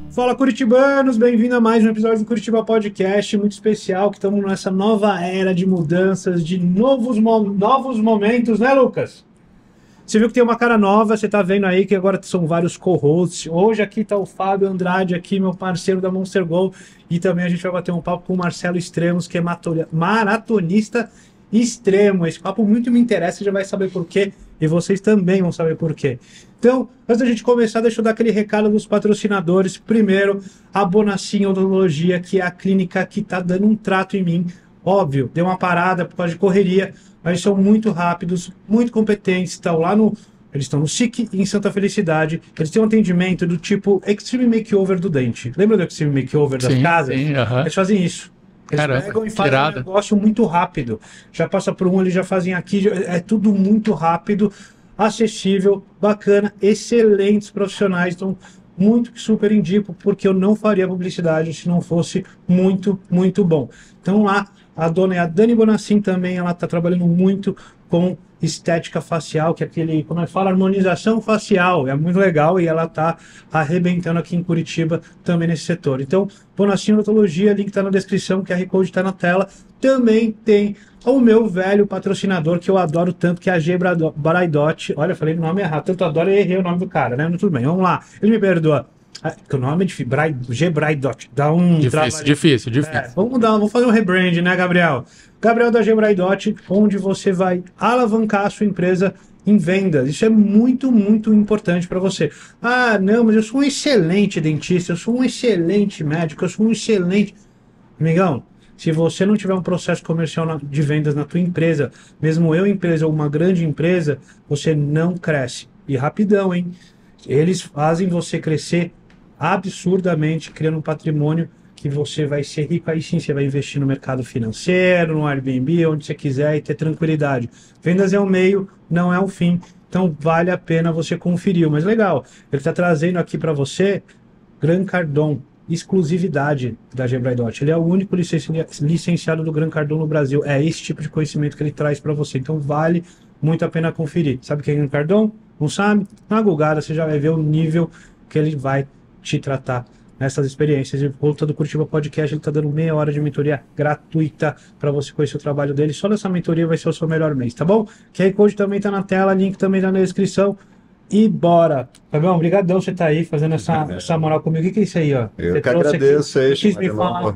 Fala, curitibanos, bem-vindo a mais um episódio do Curitiba Podcast, muito especial, que estamos nessa nova era de mudanças, de novos momentos, né, Lucas? Você viu que tem uma cara nova, você tá vendo aí que agora são vários co-hosts. Hoje aqui tá o Fábio Andrade, aqui, meu parceiro da Monster Go, e também a gente vai bater um papo com o Marcelo Extremos, que é maratonista extremo. Esse papo muito me interessa, você já vai saber por quê, e vocês também vão saber por quê. Então, antes da gente começar, deixa eu dar aquele recado dos patrocinadores. Primeiro, a Bonacin Odontologia, que é a clínica que tá dando um trato em mim. Óbvio, deu uma parada por causa de correria, mas são muito rápidos, muito competentes. Eles estão no SIC e em Santa Felicidade. Eles têm um atendimento do tipo Extreme Makeover do dente. Lembra do Extreme Makeover das casas? Sim, Eles fazem isso. Eles pegam e fazem um negócio muito rápido. Já passa por um, eles já fazem aqui. É tudo muito rápido, acessível, bacana, excelentes profissionais. Então, muito super indico, porque eu não faria publicidade se não fosse muito, muito bom. Então lá, a dona é a Dani Bonacin também, ela está trabalhando muito com estética facial, que é aquele, como é que fala, harmonização facial, é muito legal e ela está arrebentando aqui em Curitiba também nesse setor. Então, Bonacin Odontologia, link está na descrição, QR Code está na tela. Também tem o meu velho patrocinador, que eu adoro tanto, que é a G Braidot. Olha, eu falei o nome errado, tanto adoro e errei o nome do cara, né? Mas tudo bem, vamos lá, ele me perdoa. Que o nome é difícil, G Braidot, dá um difícil. Vamos fazer um rebrand, né, Gabriel? Gabriel da G Braidot, onde você vai alavancar a sua empresa em vendas. Isso é muito, muito importante para você. Ah, não, mas eu sou um excelente dentista, eu sou um excelente médico, eu sou um excelente... Amigão, se você não tiver um processo comercial de vendas na tua empresa, mesmo empresa ou uma grande empresa, você não cresce. E rapidão, hein? Eles fazem você crescer absurdamente, criando um patrimônio que você vai ser rico. Aí sim, você vai investir no mercado financeiro, no Airbnb, onde você quiser e ter tranquilidade. Vendas é um meio, não é um fim. Então vale a pena você conferir. Mas legal, ele está trazendo aqui para você Grant Cardone, exclusividade da G Braidot. Ele é o único licenciado do Grant Cardone no Brasil. É esse tipo de conhecimento que ele traz para você. Então vale muito a pena conferir. Sabe quem é Grant Cardone? Não sabe? Na Gulgada você já vai ver o nível que ele vai te tratar nessas experiências. E volta do Curitiba Podcast, ele está dando meia hora de mentoria gratuita para você conhecer o trabalho dele. Só nessa mentoria vai ser o seu melhor mês, tá bom? QR Code também está na tela, link também está na descrição. E bora! Fabião, obrigadão você tá aí fazendo essa moral comigo. O que é isso aí, ó? Eu você que agradeço aí, quis me falar.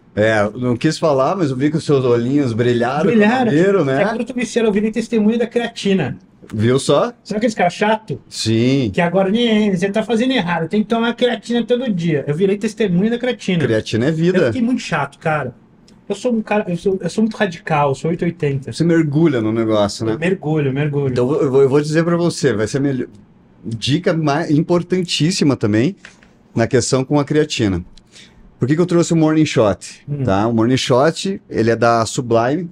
Não quis falar, mas eu vi que os seus olhinhos brilharam. Primeiro, né? Agora eu tô viciado, eu virei testemunha da creatina. Viu só? Sabe aqueles caras chato? Sim. Que agora, você tá fazendo errado, tem que tomar creatina todo dia. Eu virei testemunha da creatina. Creatina é vida. Eu fiquei muito chato, cara. Eu sou um cara, eu sou muito radical, eu sou 880. Você mergulha no negócio, né? Mergulho. Então eu vou dizer pra você, vai ser melhor. Dica importantíssima também na questão com a creatina. Por que eu trouxe o Morning Shot? Tá? O Morning Shot, ele é da Sublime.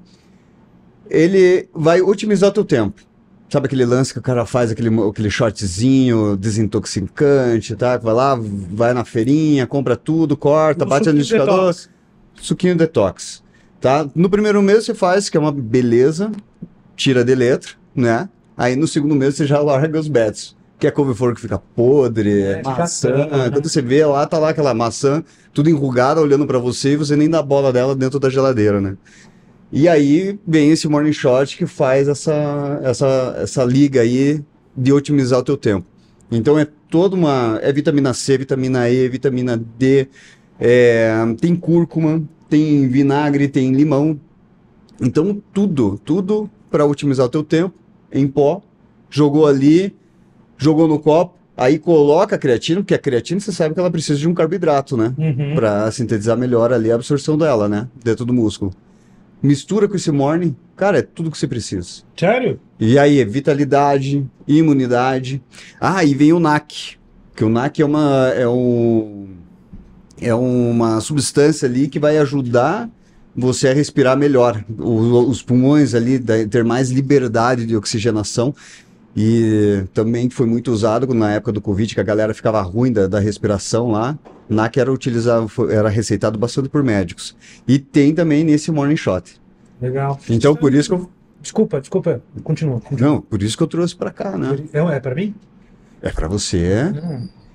Ele vai otimizar o teu tempo. Sabe aquele lance que o cara faz, aquele shotzinho desintoxicante, tá? Vai lá, vai na feirinha, compra tudo, corta, bate no liquidificador. Suquinho detox. Tá? No primeiro mês você faz, que é uma beleza, tira de letra, né? Aí no segundo mês você já larga os bets. Que é couve-flor que fica podre, maçã. Quando você vê lá, tá lá aquela maçã, tudo enrugada, olhando pra você, e você nem dá bola dela dentro da geladeira, né? E aí vem esse Morning Shot que faz essa liga aí de otimizar o teu tempo. Então é é vitamina C, vitamina E, vitamina D, tem cúrcuma, tem vinagre, tem limão. Então tudo para otimizar o teu tempo em pó. Jogou ali, jogou no copo, aí coloca a creatina, porque a creatina você sabe que ela precisa de um carboidrato, né? Para sintetizar melhor ali a absorção dela, né? Dentro do músculo. Mistura com esse morning, cara, é tudo que você precisa. Sério? E aí, vitalidade, imunidade. Ah, e vem o NAC, que o NAC é uma substância ali que vai ajudar você a respirar melhor. Os pulmões ali, ter mais liberdade de oxigenação. E também foi muito usado na época do Covid, que a galera ficava ruim da respiração lá. NAC era receitado bastante por médicos. E tem também nesse Morning Shot. Legal. Então, por isso que eu... Desculpa, continua. Não, por isso que eu trouxe pra cá, né? É pra mim? É pra você.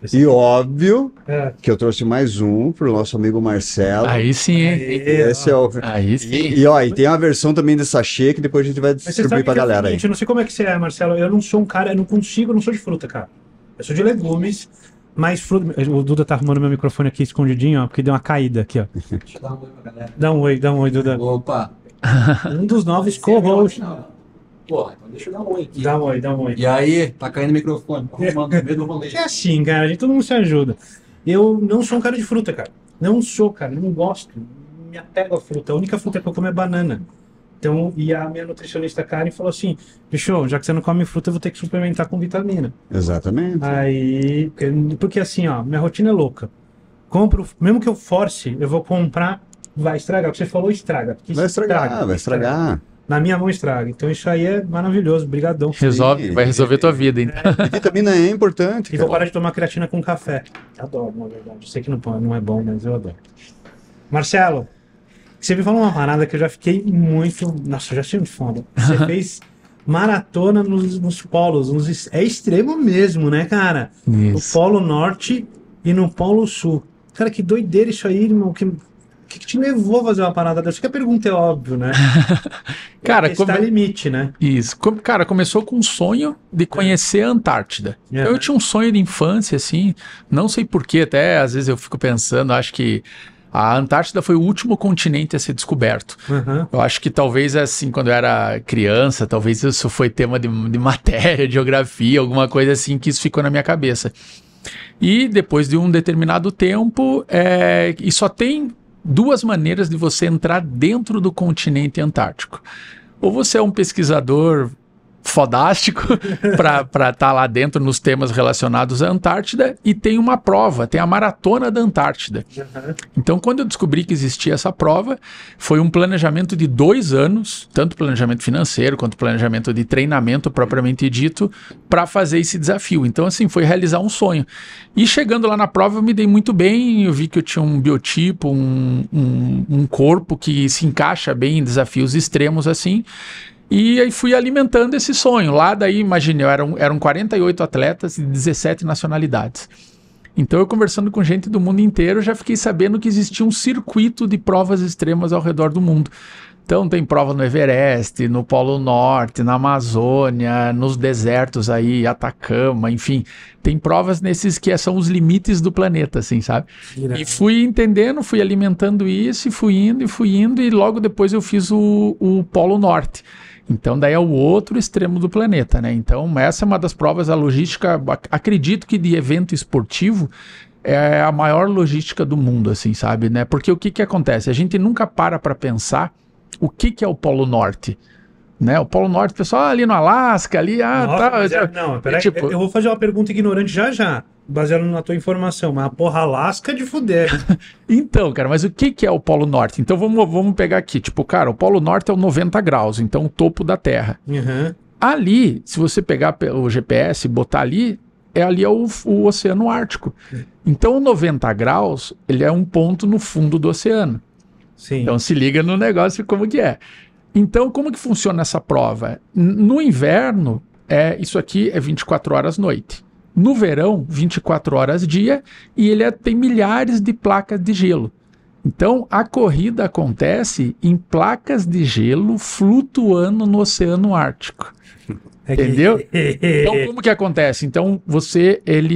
E óbvio É. que eu trouxe mais um pro nosso amigo Marcelo. Aí sim, hein? Esse é o... Aí sim. E tem uma versão também de sachê que depois a gente vai Mas você distribuir sabe pra que é o galera aí. seguinte, eu não sei como é que você é, Marcelo. Eu não sou um cara, eu não sou de fruta, cara. Eu sou de legumes, mas fruta. O Duda tá arrumando meu microfone aqui escondidinho, ó, porque deu uma caída aqui, ó. Deixa eu dar um oi pra galera. Dá um oi, Duda. Opa! Um dos novos Esse é meu co-hosts. original. Porra, então deixa eu dar um oi aqui. Dá um oi. E aí, tá caindo o microfone. Arrumando no meio do rolê. É assim, cara, a gente todo mundo se ajuda. Eu não sou um cara de fruta, cara. Não sou, cara, não gosto. Não me apego à fruta. A única fruta que eu como é banana. Então, e a minha nutricionista Karen falou assim: bicho, já que você não come fruta, eu vou ter que suplementar com vitamina. Exatamente. Aí, porque assim, ó, minha rotina é louca. Compro, mesmo que eu force, eu vou comprar, vai estragar. O que você falou, estraga. Porque Vai estragar. Na minha mão estraga. Então isso aí é maravilhoso. Brigadão. Vai resolver tua vida, então. E vitamina E é importante, E vou cara. parar de tomar creatina com café. Adoro, na verdade. Eu sei que não é bom, mas eu adoro. Marcelo, você me falou uma parada que eu já fiquei muito... Nossa, eu já achei muito foda. Você fez maratona nos polos. É extremo mesmo, né, cara? No Isso. Polo Norte e no Polo Sul. Cara, que doideira isso aí, irmão. O que te levou a fazer uma parada dessa? Acho que a pergunta é óbvio, né? Cara, está limite, né? Isso. Cara, começou com um sonho de conhecer a Antártida. É. Eu tinha um sonho de infância, assim, não sei porquê, até às vezes eu fico pensando, acho que a Antártida foi o último continente a ser descoberto. Uhum. Eu acho que talvez, assim, quando eu era criança, talvez isso foi tema de matéria, de geografia, alguma coisa assim, que isso ficou na minha cabeça. E depois de um determinado tempo, e só tem duas maneiras de você entrar dentro do continente antártico. Ou você é um pesquisador fodástico para estar lá dentro nos temas relacionados à Antártida, e tem uma prova, tem a Maratona da Antártida. Uhum. Então, quando eu descobri que existia essa prova, foi um planejamento de 2 anos, tanto planejamento financeiro quanto planejamento de treinamento propriamente dito, para fazer esse desafio. Então, assim, foi realizar um sonho. E chegando lá na prova, eu me dei muito bem, eu vi que eu tinha um biotipo, um corpo que se encaixa bem em desafios extremos, assim. E aí fui alimentando esse sonho. Lá daí, imagine, eram 48 atletas de 17 nacionalidades. Então eu conversando com gente do mundo inteiro, já fiquei sabendo que existia um circuito de provas extremas ao redor do mundo. Então tem prova no Everest, no Polo Norte, na Amazônia, nos desertos aí, Atacama, enfim. Tem provas nesses que são os limites do planeta, assim, sabe? E fui entendendo, fui alimentando isso, e fui indo, e logo depois eu fiz o Polo Norte. Então, daí é o outro extremo do planeta, né? Então, essa é uma das provas da logística, acredito que de evento esportivo, é a maior logística do mundo, assim, sabe, né? Porque o que acontece? A gente nunca para pensar o que é o Polo Norte, né? O Polo Norte, pessoal, ali no Alasca, ali, Nossa, tá... não, peraí, tipo... eu vou fazer uma pergunta ignorante já, baseado na tua informação, mas a porra Alasca é de fuder. Então, cara, mas o que é o Polo Norte? Então vamos pegar aqui, tipo, cara, o Polo Norte é o 90 graus, então o topo da Terra. Uhum. Ali, se você pegar o GPS e botar ali é o Oceano Ártico. Então o 90 graus, ele é um ponto no fundo do oceano. Sim. Então se liga no negócio como que é. Então como que funciona essa prova? No inverno, isso aqui é 24 horas noite. No verão, 24 horas dia, e ele tem milhares de placas de gelo. Então, a corrida acontece em placas de gelo flutuando no Oceano Ártico. Entendeu? Então, como que acontece? Então, você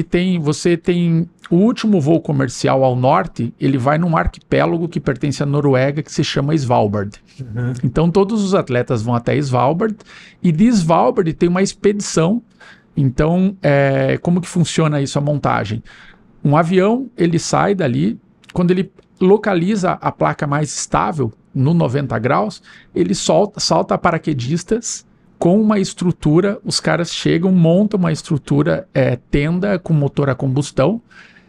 tem o último voo comercial ao norte, ele vai num arquipélago que pertence à Noruega, que se chama Svalbard. Uhum. Então, todos os atletas vão até Svalbard, e de Svalbard tem uma expedição. Então, como que funciona isso, a montagem? Um avião, ele sai dali, quando ele localiza a placa mais estável, no 90 graus, ele salta paraquedistas com uma estrutura, os caras chegam, montam uma estrutura, tenda com motor a combustão,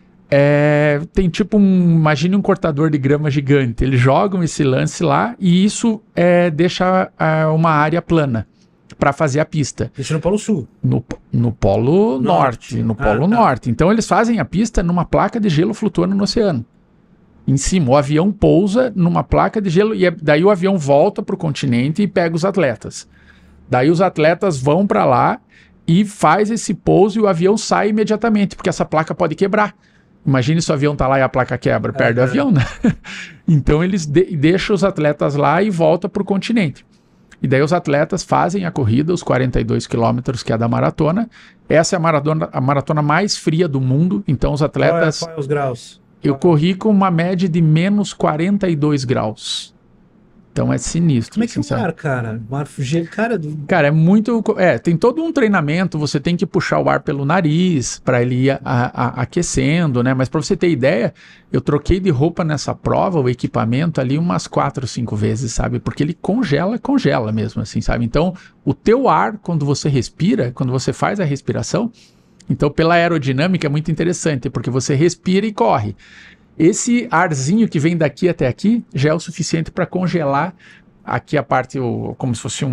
tem tipo imagine um cortador de grama gigante, eles jogam esse lance lá e isso deixa uma área plana para fazer a pista. Isso no Polo Sul. No Polo Norte. No Polo Norte. Então eles fazem a pista numa placa de gelo flutuando no oceano. Em cima, o avião pousa numa placa de gelo e daí o avião volta para o continente e pega os atletas. Daí os atletas vão para lá e faz esse pouso e o avião sai imediatamente, porque essa placa pode quebrar. Imagine se o avião tá lá e a placa quebra, perde o avião, né? Então eles deixam os atletas lá e voltam para o continente. E daí os atletas fazem a corrida, os 42 quilômetros que é da maratona. Essa é a maratona mais fria do mundo, então os atletas... Qual é os graus? Eu corri com uma média de menos 42 graus. Então é sinistro. Como é que é o sabe? mar, cara? Cara, é muito... tem todo um treinamento, você tem que puxar o ar pelo nariz para ele ir aquecendo, né? Mas para você ter ideia, eu troquei de roupa nessa prova, o equipamento ali umas 4, 5 vezes, sabe? Porque ele congela mesmo, assim, sabe? Então, o teu ar, quando você respira, quando você faz a respiração, então pela aerodinâmica é muito interessante, porque você respira e corre. Esse arzinho que vem daqui até aqui já é o suficiente para congelar aqui a parte, como se fosse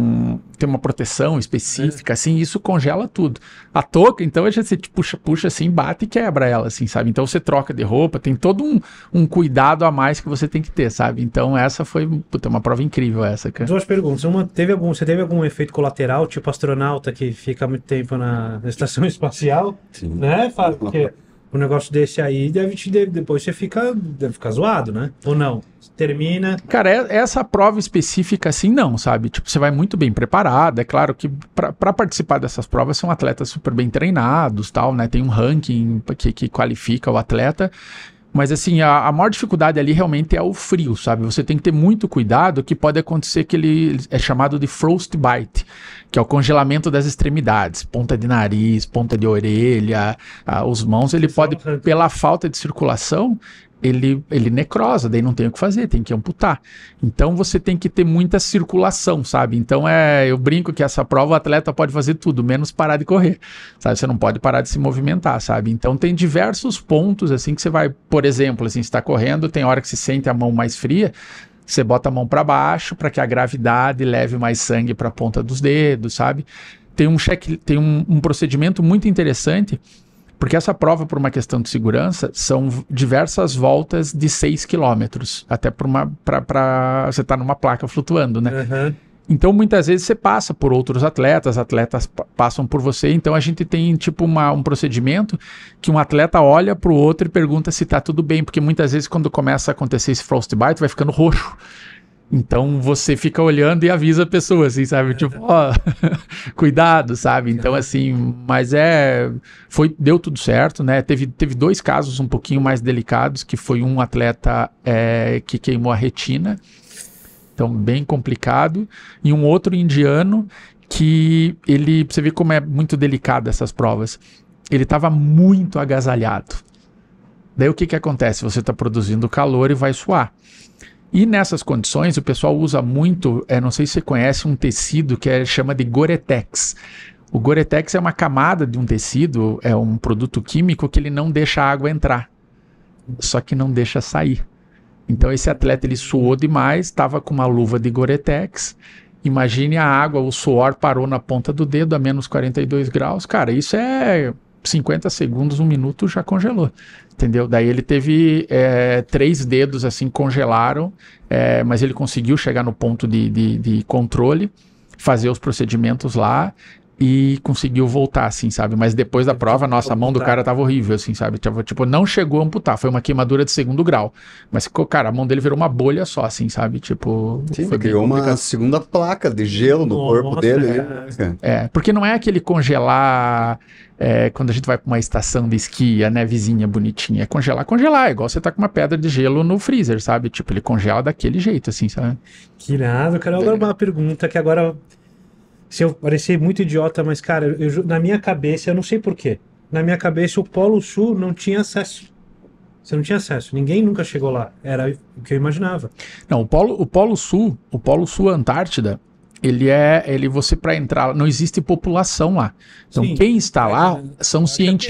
tem uma proteção específica, assim, isso congela tudo. A touca, então, você puxa assim, bate e quebra ela, assim, sabe? Então você troca de roupa, tem todo um cuidado a mais que você tem que ter, sabe? Então essa foi uma prova incrível essa, cara. 2 perguntas. Você teve algum efeito colateral, tipo astronauta que fica muito tempo na estação espacial? Sim. Né, Fábio? Porque um negócio desse aí depois você deve ficar zoado, né? Ou não? Você termina... Cara, essa prova específica assim não, sabe? Tipo, você vai muito bem preparado. É claro que para participar dessas provas são atletas super bem treinados, tal, né? Tem um ranking que qualifica o atleta. Mas assim, a maior dificuldade ali realmente é o frio, sabe? Você tem que ter muito cuidado, que pode acontecer que ele é chamado de frostbite, que é o congelamento das extremidades, ponta de nariz, ponta de orelha, os mãos, ele pode, pela falta de circulação, ele necrosa, daí não tem o que fazer, tem que amputar. Então você tem que ter muita circulação, sabe? Então eu brinco que essa prova o atleta pode fazer tudo, menos parar de correr, sabe? Você não pode parar de se movimentar, sabe? Então tem diversos pontos assim que você vai, por exemplo, assim, você está correndo, tem hora que você sente a mão mais fria, você bota a mão para baixo para que a gravidade leve mais sangue para a ponta dos dedos, sabe? Tem um procedimento muito interessante. Porque essa prova, por uma questão de segurança, são diversas voltas de 6 quilômetros, até para você estar numa placa flutuando, né? Uhum. Então, muitas vezes você passa por outros atletas passam por você, então a gente tem tipo um procedimento que um atleta olha para o outro e pergunta se está tudo bem, porque muitas vezes quando começa a acontecer esse frostbite, vai ficando roxo. Então você fica olhando e avisa a pessoa, assim, sabe? Tipo, cuidado, sabe? Então, assim, mas deu tudo certo, né? Teve 2 casos um pouquinho mais delicados, que foi um atleta que queimou a retina, então bem complicado, e um outro indiano que você vê como é muito delicado essas provas, ele estava muito agasalhado. Daí o que acontece? Você está produzindo calor e vai suar. E nessas condições, o pessoal usa muito, não sei se você conhece um tecido que chama de Gore-Tex. O Gore-Tex é uma camada de um tecido, é um produto químico que ele não deixa a água entrar, só que não deixa sair. Então esse atleta, ele suou demais, estava com uma luva de Gore-Tex, imagine a água, o suor parou na ponta do dedo a menos 42 graus, cara, isso é 50 segundos, 1 minuto já congelou, entendeu? Daí ele teve 3 dedos assim, congelaram, mas ele conseguiu chegar no ponto de controle, fazer os procedimentos lá e conseguiu voltar, assim, sabe? Mas depois da prova, nossa, a mão do cara tava horrível, assim, sabe? Tipo, não chegou a amputar, foi uma queimadura de 2º grau, mas, cara, a mão dele virou uma bolha só, assim, sabe? Tipo... Sim, criou uma segunda placa de gelo no corpo dele. Porque não é aquele congelar... quando a gente vai para uma estação de esqui, a nevezinha bonitinha, é congelar, igual você tá com uma pedra de gelo no freezer, sabe? Tipo, ele congela daquele jeito, assim, sabe? Que nada, eu quero agora uma pergunta que agora, se eu parecer muito idiota, mas, cara, na minha cabeça, eu não sei porquê, na minha cabeça o Polo Sul não tinha acesso. Você não tinha acesso, ninguém nunca chegou lá, era o que eu imaginava. Não, o Polo Sul, Antártida, você para entrar, não existe população lá. Então sim, quem está lá são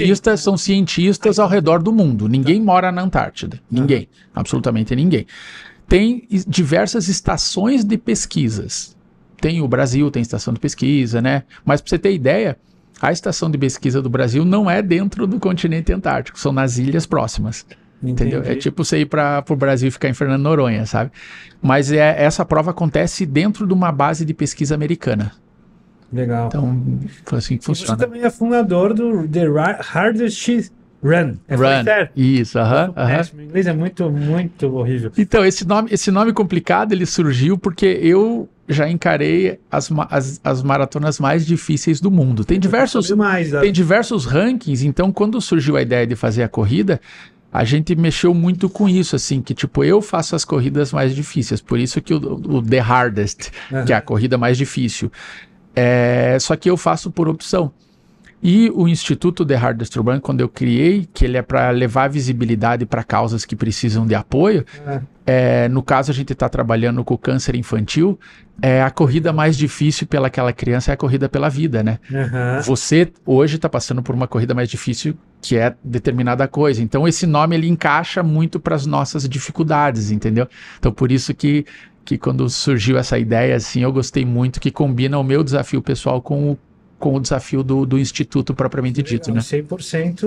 cientistas ao redor do mundo. Ninguém mora na Antártida. Ninguém, absolutamente ninguém. Tem diversas estações de pesquisas. Tem o Brasil, tem estação de pesquisa, né? Mas para você ter ideia, a estação de pesquisa do Brasil não é dentro do continente antártico, são nas ilhas próximas. Entendeu? É tipo você ir para o Brasil e ficar em Fernando Noronha, sabe? Mas essa prova acontece dentro de uma base de pesquisa americana. Legal. Então, foi assim que E você funciona. também é fundador do The Hardest Run. Run. Isso, aham. Péssimo. O inglês é muito, muito horrível. Então, esse nome complicado, ele surgiu porque eu já encarei as maratonas mais difíceis do mundo. Tem diversos rankings, então quando surgiu a ideia de fazer a corrida, a gente mexeu muito com isso, assim, que tipo, eu faço as corridas mais difíceis, por isso que o The Hardest, que é a corrida mais difícil. Só que eu faço por opção. E o Instituto The Hardest Run, quando eu criei, que ele é para levar visibilidade para causas que precisam de apoio, no caso a gente está trabalhando com o câncer infantil, a corrida mais difícil pelaquela criança é a corrida pela vida, né? Você hoje está passando por uma corrida mais difícil que é determinada coisa. Então esse nome ele encaixa muito para as nossas dificuldades, entendeu? Então por isso que quando surgiu essa ideia, assim, eu gostei muito, que combina o meu desafio pessoal com o desafio do Instituto propriamente dito, né? 100%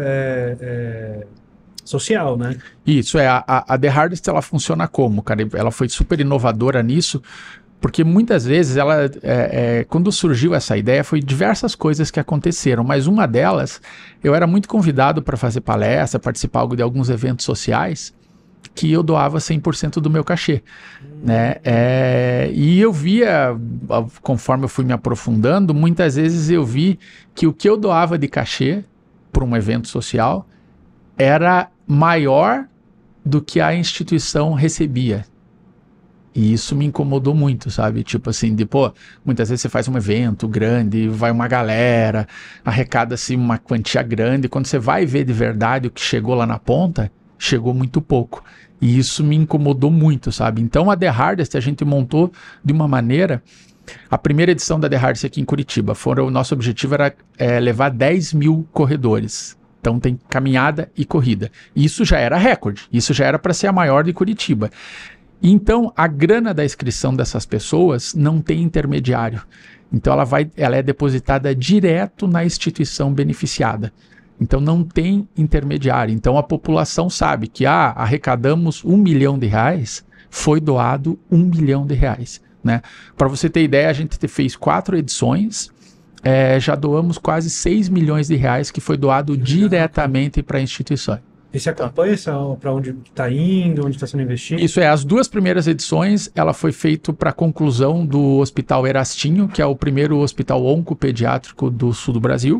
social, né? Isso, a The Hardest, ela funciona como, cara? Ela foi super inovadora nisso, porque muitas vezes quando surgiu essa ideia, foi diversas coisas que aconteceram, mas uma delas, eu era muito convidado para fazer palestra, participar de alguns eventos sociais, que eu doava 100% do meu cachê, né? E eu via, conforme eu fui me aprofundando, muitas vezes eu vi que o que eu doava de cachê para um evento social era maior do que a instituição recebia. E isso me incomodou muito, sabe? Tipo assim, muitas vezes você faz um evento grande, vai uma galera, arrecada-se uma quantia grande, e quando você vai ver de verdade o que chegou lá na ponta, chegou muito pouco. E isso me incomodou muito, sabe? Então a The Hardest a gente montou de uma maneira... A primeira edição da The Hardest aqui em Curitiba, o nosso objetivo era levar 10 mil corredores. Então tem caminhada e corrida. Isso já era recorde, isso já era para ser a maior de Curitiba. Então a grana da inscrição dessas pessoas não tem intermediário. Então ela é depositada direto na instituição beneficiada. Então não tem intermediário. Então a população sabe que arrecadamos R$1 milhão, foi doado R$1 milhão, né? Para você ter ideia, a gente fez 4 edições, já doamos quase R$6 milhões que foi doado diretamente para a instituição. E você acompanha para onde está indo, onde está sendo investido? Isso as 2 primeiras edições, ela foi feita para a conclusão do Hospital Erastinho, que é o primeiro hospital oncopediátrico do sul do Brasil.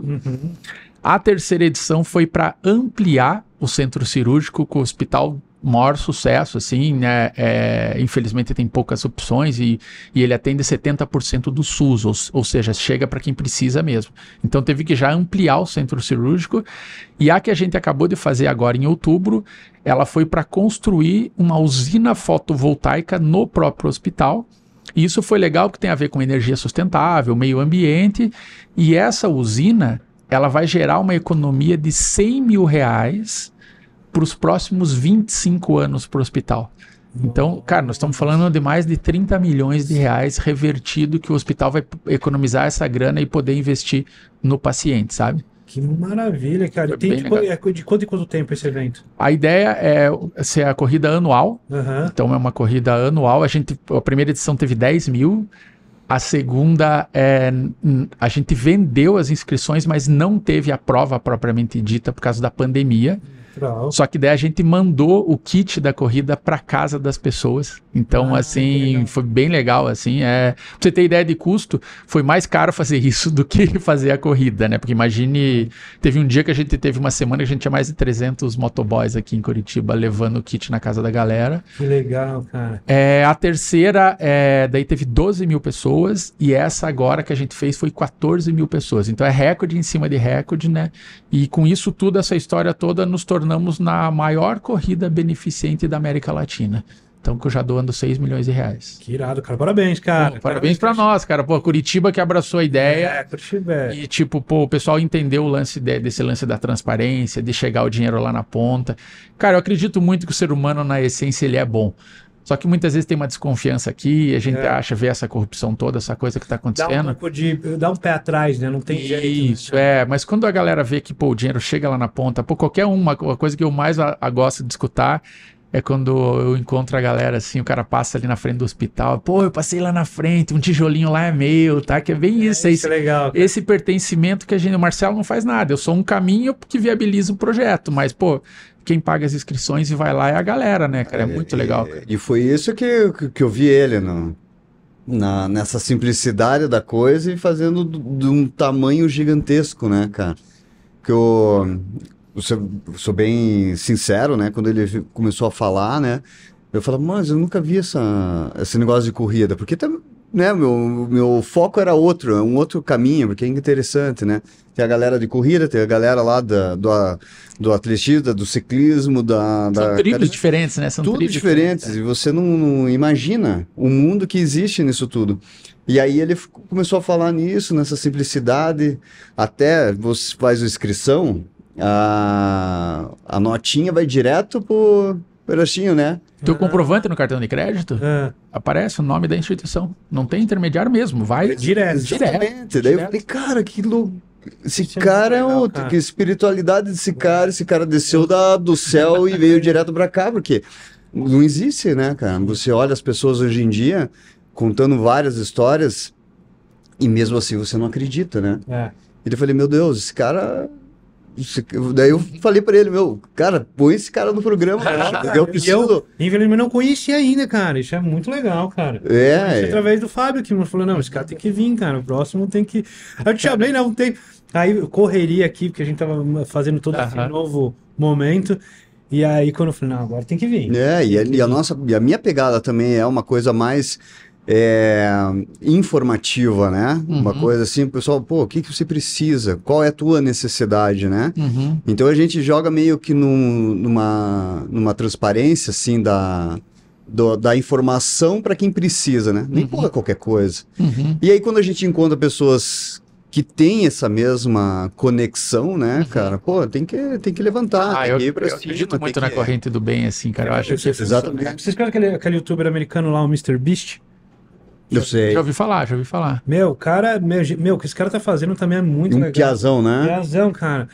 A terceira edição foi para ampliar o centro cirúrgico com o hospital maior sucesso, assim, né? Infelizmente tem poucas opções e ele atende 70% do SUS, ou seja, chega para quem precisa mesmo. Então teve que já ampliar o centro cirúrgico, e a que a gente acabou de fazer agora em outubro, ela foi para construir uma usina fotovoltaica no próprio hospital. E isso foi legal, porque tem a ver com energia sustentável, meio ambiente, e essa usina ela vai gerar uma economia de R$100 mil para os próximos 25 anos para o hospital. Então, cara, nós estamos falando de mais de R$30 milhões revertido, que o hospital vai economizar essa grana e poder investir no paciente, sabe? Que maravilha, cara. De quanto em quanto tempo esse evento? A ideia é ser a corrida anual. Então é uma corrida anual. A primeira edição teve 10 mil. A segunda, a gente vendeu as inscrições, mas não teve a prova propriamente dita por causa da pandemia. Só que daí a gente mandou o kit da corrida para casa das pessoas. Então, assim, foi bem legal, assim. Pra você ter ideia de custo, foi mais caro fazer isso do que fazer a corrida, né? Porque imagine, teve um dia que a gente teve uma semana que a gente tinha mais de 300 motoboys aqui em Curitiba levando o kit na casa da galera. Que legal, cara. A terceira, daí teve 12 mil pessoas, e essa agora que a gente fez foi 14 mil pessoas. Então é recorde em cima de recorde, né? E com isso tudo, essa história toda, nos tornamos na maior corrida beneficente da América Latina. Então, já doando R$6 milhões. Que irado, cara. Parabéns, cara. Parabéns pra nós, cara. Pô, Curitiba que abraçou a ideia. Curitiba. E, o pessoal entendeu o lance desse lance da transparência, de chegar o dinheiro lá na ponta. Cara, eu acredito muito que o ser humano, na essência, ele é bom. Só que muitas vezes tem uma desconfiança aqui, a gente vê essa corrupção toda, essa coisa que está acontecendo. Dá um pé atrás, né? Não tem jeito. Isso, mas quando a galera vê que o dinheiro chega lá na ponta, qualquer uma coisa que eu mais gosto de escutar é quando eu encontro a galera assim, o cara passa ali na frente do hospital, pô, eu passei lá na frente, um tijolinho lá é meu, tá? Que é bem isso, Isso é legal. Cara. esse pertencimento que o Marcelo não faz nada, eu sou um caminho que viabiliza o projeto, mas, pô, quem paga as inscrições e vai lá é a galera, né, cara? É muito legal. Cara. E foi isso que eu vi ele nessa simplicidade da coisa e fazendo de um tamanho gigantesco, né, cara? Que eu sou bem sincero, né? Quando ele começou a falar, né? Eu falava, mas eu nunca vi esse negócio de corrida, porque né, meu foco era outro, um outro caminho, porque é interessante, né? Tem a galera de corrida, tem a galera lá do atletismo, do ciclismo, São trilhos diferentes, né? São tudo trilhos diferentes, e você não imagina o mundo que existe nisso tudo. E aí ele começou a falar nisso, nessa simplicidade, até você faz a inscrição, a notinha vai direto pro pedacinho, né? Teu comprovante no cartão de crédito, aparece o nome da instituição. Não tem intermediário mesmo, vai direto. Exatamente. Daí eu falei, cara, que louco. Esse cara é outro, que espiritualidade desse cara, esse cara desceu do céu e veio direto pra cá, porque não existe, né, cara? Você olha as pessoas hoje em dia contando várias histórias e mesmo assim você não acredita, né? E eu falei, meu Deus, esse cara... Daí eu falei pra ele, cara, põe esse cara no programa, cara. Eu preciso... infelizmente, não conhecia ainda, cara. Isso é muito legal, cara. Através do Fábio, que me falou, não, esse cara tem que vir, cara. O próximo tem que... Eu te chamei, não tem... Aí correria aqui, porque a gente tava fazendo todo esse novo momento. E aí quando eu falei, não, agora tem que vir. E a minha pegada também é uma coisa mais... informativa, né? Uma coisa assim, o pessoal, pô, o que você precisa? Qual é a tua necessidade, né? Então a gente joga meio que numa transparência, assim, da informação para quem precisa, né? Nem porra qualquer coisa. E aí quando a gente encontra pessoas que têm essa mesma conexão, né, cara? Pô, tem que levantar. Eu acredito muito na corrente do bem, assim, cara. Eu acho que... Exatamente. Vocês conhecem aquele youtuber americano lá, o Mr. Beast? Eu sei. Já ouvi falar. O que esse cara tá fazendo também é muito legal. Piazão, né? Piazão, cara.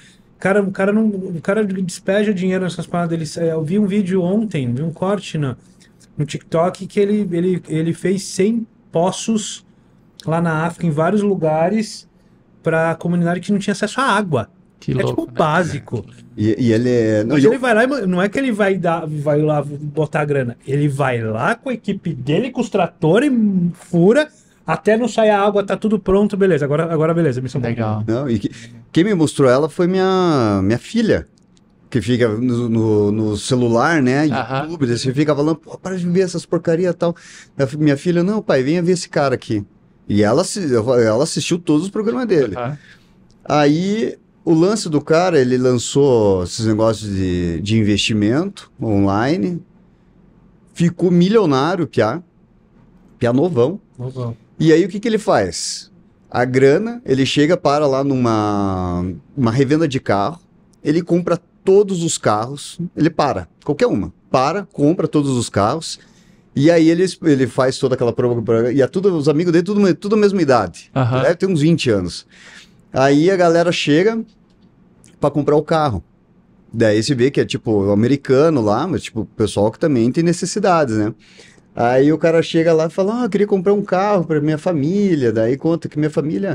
O cara despeja dinheiro nessas paradas dele. Eu vi um vídeo ontem, vi um corte no TikTok que ele fez 100 poços lá na África, em vários lugares, pra comunidade que não tinha acesso à água. Que louco, tipo básico. E ele é... Ele vai lá, não é que ele vai lá botar a grana. Ele vai lá com a equipe dele, com os tratores, fura, até não sair a água, tá tudo pronto, beleza. Agora beleza, missão legal. Quem me mostrou ela foi minha filha, que fica no celular, né? YouTube, você fica falando, pô, para de ver essas porcarias e tal. Minha filha, não, pai, venha ver esse cara aqui. E ela assistiu todos os programas dele. Aí... O lance do cara, ele lançou esses negócios de investimento online, ficou milionário, Piá novão. E aí o que ele faz? A grana, ele chega para lá numa revenda de carro, ele compra todos os carros, qualquer uma, compra todos os carros, e aí ele faz toda aquela prova, e os amigos dele, tudo a mesma idade, deve ter uns 20 anos. Aí a galera chega para comprar o carro. Daí você vê que é tipo o americano lá, mas tipo o pessoal que também tem necessidades, né? Aí o cara chega lá e fala, eu queria comprar um carro para minha família. Daí conta que minha família,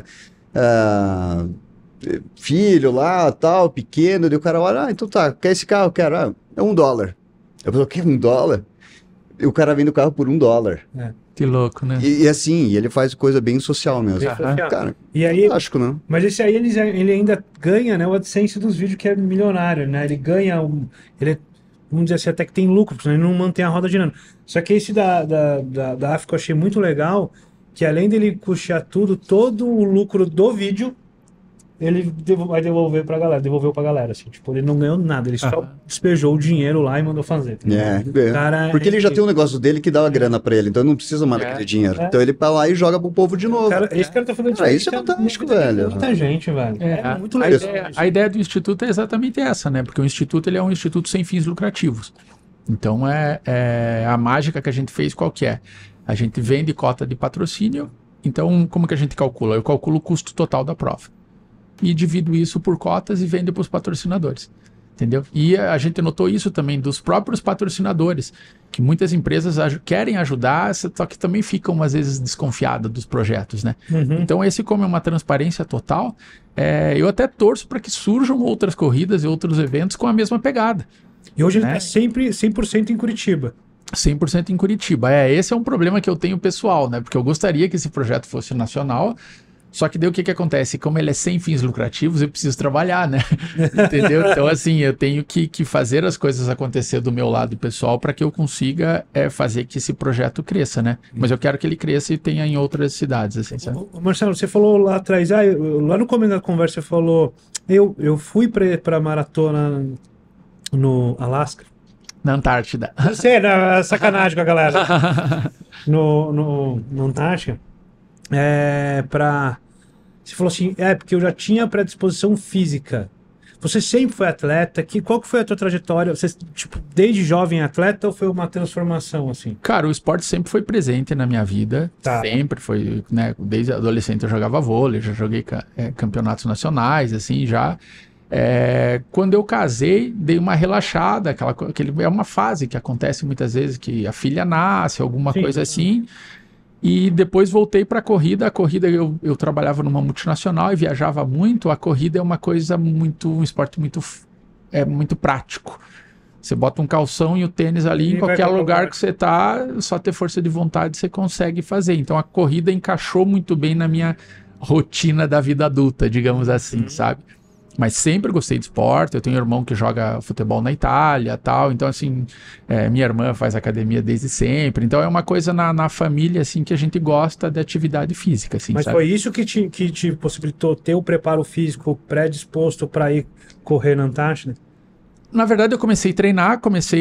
filho lá, tal, pequeno. Daí o cara olha, então tá, quer esse carro? Quero, é $1. Eu falo, o que, $1? E o cara vende o carro por $1. Que louco, né? E assim, ele faz coisa bem social mesmo. Cara, e aí, fantástico, né? Mas esse aí ele ainda ganha, né, o AdSense dos vídeos, que é milionário, né? Ele ganha, vamos dizer assim, até que tem lucro, porque ele não mantém a roda girando. Só que esse da África eu achei muito legal, que além dele custear todo o lucro do vídeo, ele devolveu pra galera, assim, tipo, ele não ganhou nada, ele só despejou o dinheiro lá e mandou fazer. Porque ele já tem um negócio dele que dá a grana pra ele, então ele não precisa mais daquele dinheiro. Então ele vai lá e joga pro povo de novo. Esse cara tá falando isso é fantástico, velho. Muita gente, velho. É muito legal. A ideia do Instituto é exatamente essa, né? Porque o Instituto, ele é um instituto sem fins lucrativos. Então, a mágica que a gente fez, qual que é? A gente vende cota de patrocínio, então como que a gente calcula? Eu calculo o custo total da prova. E divido isso por cotas e vendo para os patrocinadores. entendeu? E a gente notou isso também dos próprios patrocinadores, que muitas empresas querem ajudar, só que também ficam às vezes desconfiadas dos projetos, né? Então esse, como é uma transparência total, eu até torço para que surjam outras corridas e outros eventos com a mesma pegada. E hoje ele está sempre 100% em Curitiba. 100% em Curitiba. Esse é um problema que eu tenho pessoal, né? Porque eu gostaria que esse projeto fosse nacional, só que daí o que acontece? Como ele é sem fins lucrativos, eu preciso trabalhar, né? Entendeu? Então, assim, eu tenho que fazer as coisas acontecer do meu lado pessoal para que eu consiga fazer que esse projeto cresça, né? Mas eu quero que ele cresça e tenha em outras cidades, assim, sabe? Marcelo, você falou lá atrás, lá no começo da conversa você falou, eu fui para maratona no Alasca. Na Antártida. Você, sacanagem com a galera. Na Antártica. Você falou assim, porque eu já tinha predisposição física. Você sempre foi atleta? Qual que foi a tua trajetória? Você, tipo, desde jovem atleta ou foi uma transformação, assim? Cara, o esporte sempre foi presente na minha vida. Tá. Sempre foi, né? Desde adolescente eu jogava vôlei, já joguei campeonatos nacionais, assim, já. Quando eu casei, dei uma relaxada, é uma fase que acontece muitas vezes, que a filha nasce, alguma coisa assim, e depois voltei para a corrida. Eu trabalhava numa multinacional e viajava muito. A corrida é uma coisa um esporte muito prático. Você bota um calção e o tênis ali, em qualquer lugar que você tá, só ter força de vontade você consegue fazer. Então a corrida encaixou muito bem na minha rotina da vida adulta, digamos assim, sabe? Mas sempre gostei de esporte. Eu tenho um irmão que joga futebol na Itália, tal. Então, assim, minha irmã faz academia desde sempre. Então, é uma coisa na família, assim, que a gente gosta de atividade física, assim, Mas sabe? foi isso que te possibilitou ter o preparo físico predisposto para ir correr na Antártida? Na verdade, eu comecei a treinar,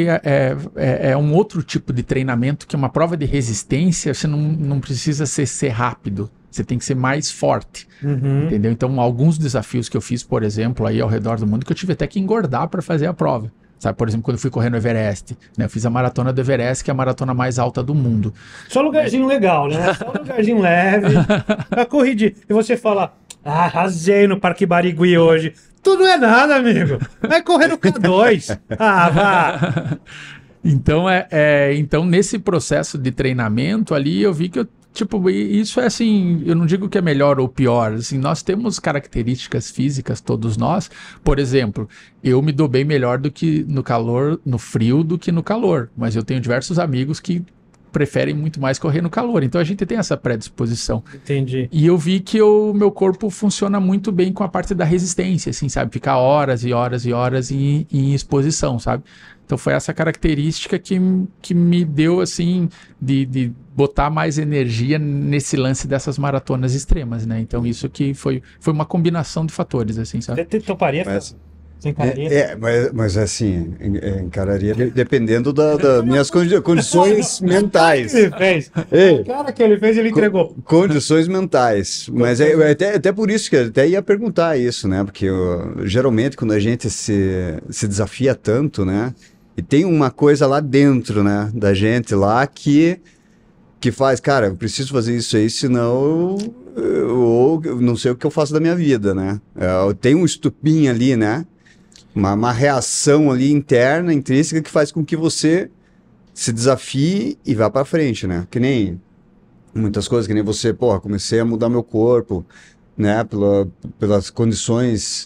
um outro tipo de treinamento, que é uma prova de resistência. Você não precisa ser rápido. Você tem que ser mais forte, entendeu? Então, alguns desafios que eu fiz, por exemplo, aí ao redor do mundo, que eu tive até que engordar para fazer a prova. Sabe, por exemplo, quando eu fui correr no Everest, né? Eu fiz a maratona do Everest, que é a maratona mais alta do mundo. Só lugarzinho legal, né? Só lugarzinho leve. A corrida. E você fala, arrasei no Parque Barigui hoje. Tu não é nada, amigo. Vai correr no K2. Vá. Então, então, nesse processo de treinamento ali, eu vi que isso é assim, eu não digo que é melhor ou pior, assim, nós temos características físicas, todos nós. Por exemplo, eu me dou bem melhor do que no frio do que no calor, mas eu tenho diversos amigos que preferem muito mais correr no calor, então a gente tem essa predisposição. Entendi. E eu vi que o meu corpo funciona muito bem com a parte da resistência, assim, sabe? Ficar horas e horas e horas em exposição, sabe? Então foi essa característica que me deu, assim, de botar mais energia nesse lance dessas maratonas extremas, né? Então isso que foi uma combinação de fatores, assim, sabe? Você toparia? Mas, Você encararia? mas assim, encararia dependendo das minhas condições mentais. Ele fez. O cara que ele fez, ele entregou. Condições mentais. Mas até por isso que eu até ia perguntar isso, né? Porque geralmente quando a gente se desafia tanto, né? E tem uma coisa lá dentro, né? Da gente lá que faz, cara, eu preciso fazer isso aí, senão eu não sei o que eu faço da minha vida, né? Tem um estupim ali, né? Uma reação ali interna, intrínseca, que faz com que você se desafie e vá para frente, né? Que nem muitas coisas, que nem você, comecei a mudar meu corpo, né? Pelas condições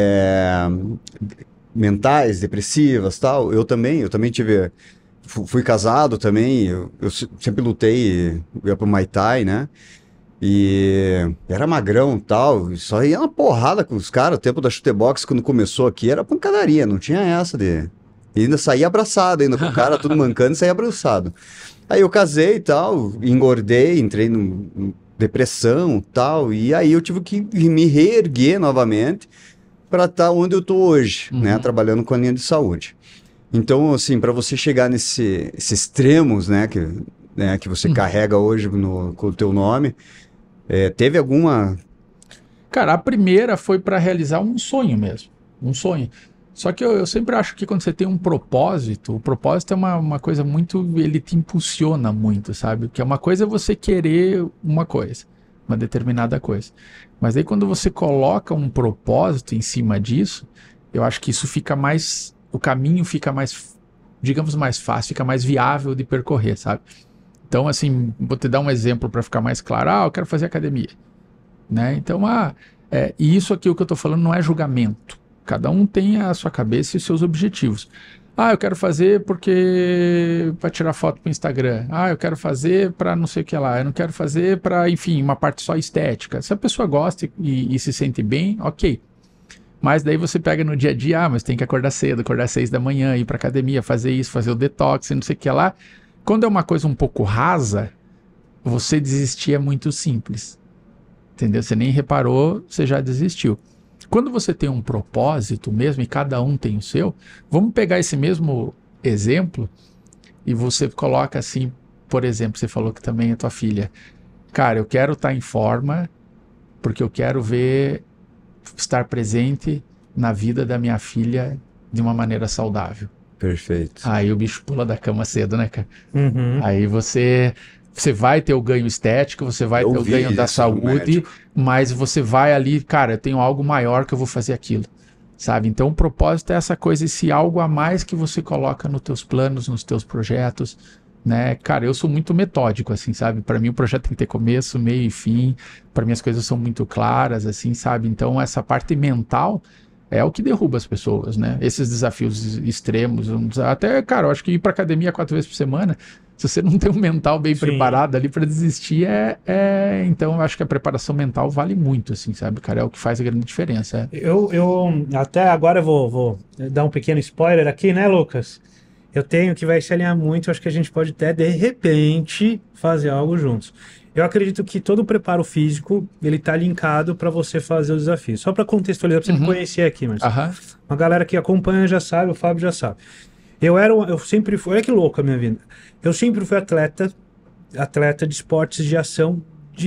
mentais, depressivas, tal. Eu também tive... Fui casado também, eu sempre lutei, ia pro Muay Thai, né? E era magrão e tal, só ia na porrada com os caras. O tempo da chutebox, quando começou aqui, era pancadaria, não tinha essa de... E ainda saía abraçado, ainda com o cara tudo mancando e saía abraçado. Aí eu casei e tal, engordei, entrei em depressão e tal, e aí eu tive que me reerguer novamente para estar onde eu tô hoje, né? Trabalhando com a linha de saúde. Então, assim, para você chegar nesses extremos, né, que você carrega hoje com o teu nome, teve alguma... Cara, a primeira foi para realizar um sonho mesmo, um sonho. Só que eu sempre acho que quando você tem um propósito, o propósito é uma coisa muito... Ele te impulsiona muito, sabe? Porque uma coisa é você querer uma coisa, uma determinada coisa. Mas aí quando você coloca um propósito em cima disso, eu acho que isso fica mais, o caminho fica mais, digamos, mais fácil, fica mais viável de percorrer, sabe? Então, assim, vou te dar um exemplo para ficar mais claro. Eu quero fazer academia, né? Então, e isso aqui, o que eu tô falando não é julgamento. Cada um tem a sua cabeça e os seus objetivos. Eu quero fazer porque para tirar foto para o Instagram. Eu quero fazer para não sei o que lá. Eu não quero fazer para, enfim, uma parte só estética. Se a pessoa gosta e se sente bem, ok. Mas daí você pega no dia a dia, mas tem que acordar cedo, acordar às 6 da manhã, ir para academia, fazer isso, fazer o detox e não sei o que lá. Quando é uma coisa um pouco rasa, você desistir é muito simples. Entendeu? Você nem reparou, você já desistiu. Quando você tem um propósito mesmo, e cada um tem o seu, vamos pegar esse mesmo exemplo e você coloca assim, por exemplo, você falou que também é tua filha. Cara, eu quero estar em forma porque eu quero estar presente na vida da minha filha de uma maneira saudável. Perfeito. Aí o bicho pula da cama cedo, né, cara? Uhum. Aí você vai ter o ganho estético, você vai ter o ganho da saúde, mas você vai ali, cara, eu tenho algo maior que eu vou fazer aquilo, sabe? Então o propósito é essa coisa, esse algo a mais que você coloca nos teus planos, nos teus projetos, né? Cara, eu sou muito metódico, assim, sabe? Para mim o projeto tem que ter começo, meio e fim, para mim as coisas são muito claras, assim, sabe? Então essa parte mental é o que derruba as pessoas, né? Esses desafios extremos, até, cara, eu acho que ir para academia 4 vezes por semana, se você não tem um mental bem preparado ali para desistir, então eu acho que a preparação mental vale muito, assim, sabe, cara? É o que faz a grande diferença. Eu até agora vou dar um pequeno spoiler aqui, né, Lucas? Eu tenho que vai se alinhar muito, acho que a gente pode até, de repente, fazer algo juntos. Eu acredito que todo o preparo físico, ele tá linkado para você fazer o desafio. Só para contextualizar, para você me conhecer aqui, mas uma galera que acompanha já sabe, o Fábio já sabe. Eu sempre fui, olha que louco a minha vida. Eu sempre fui atleta de esportes de ação.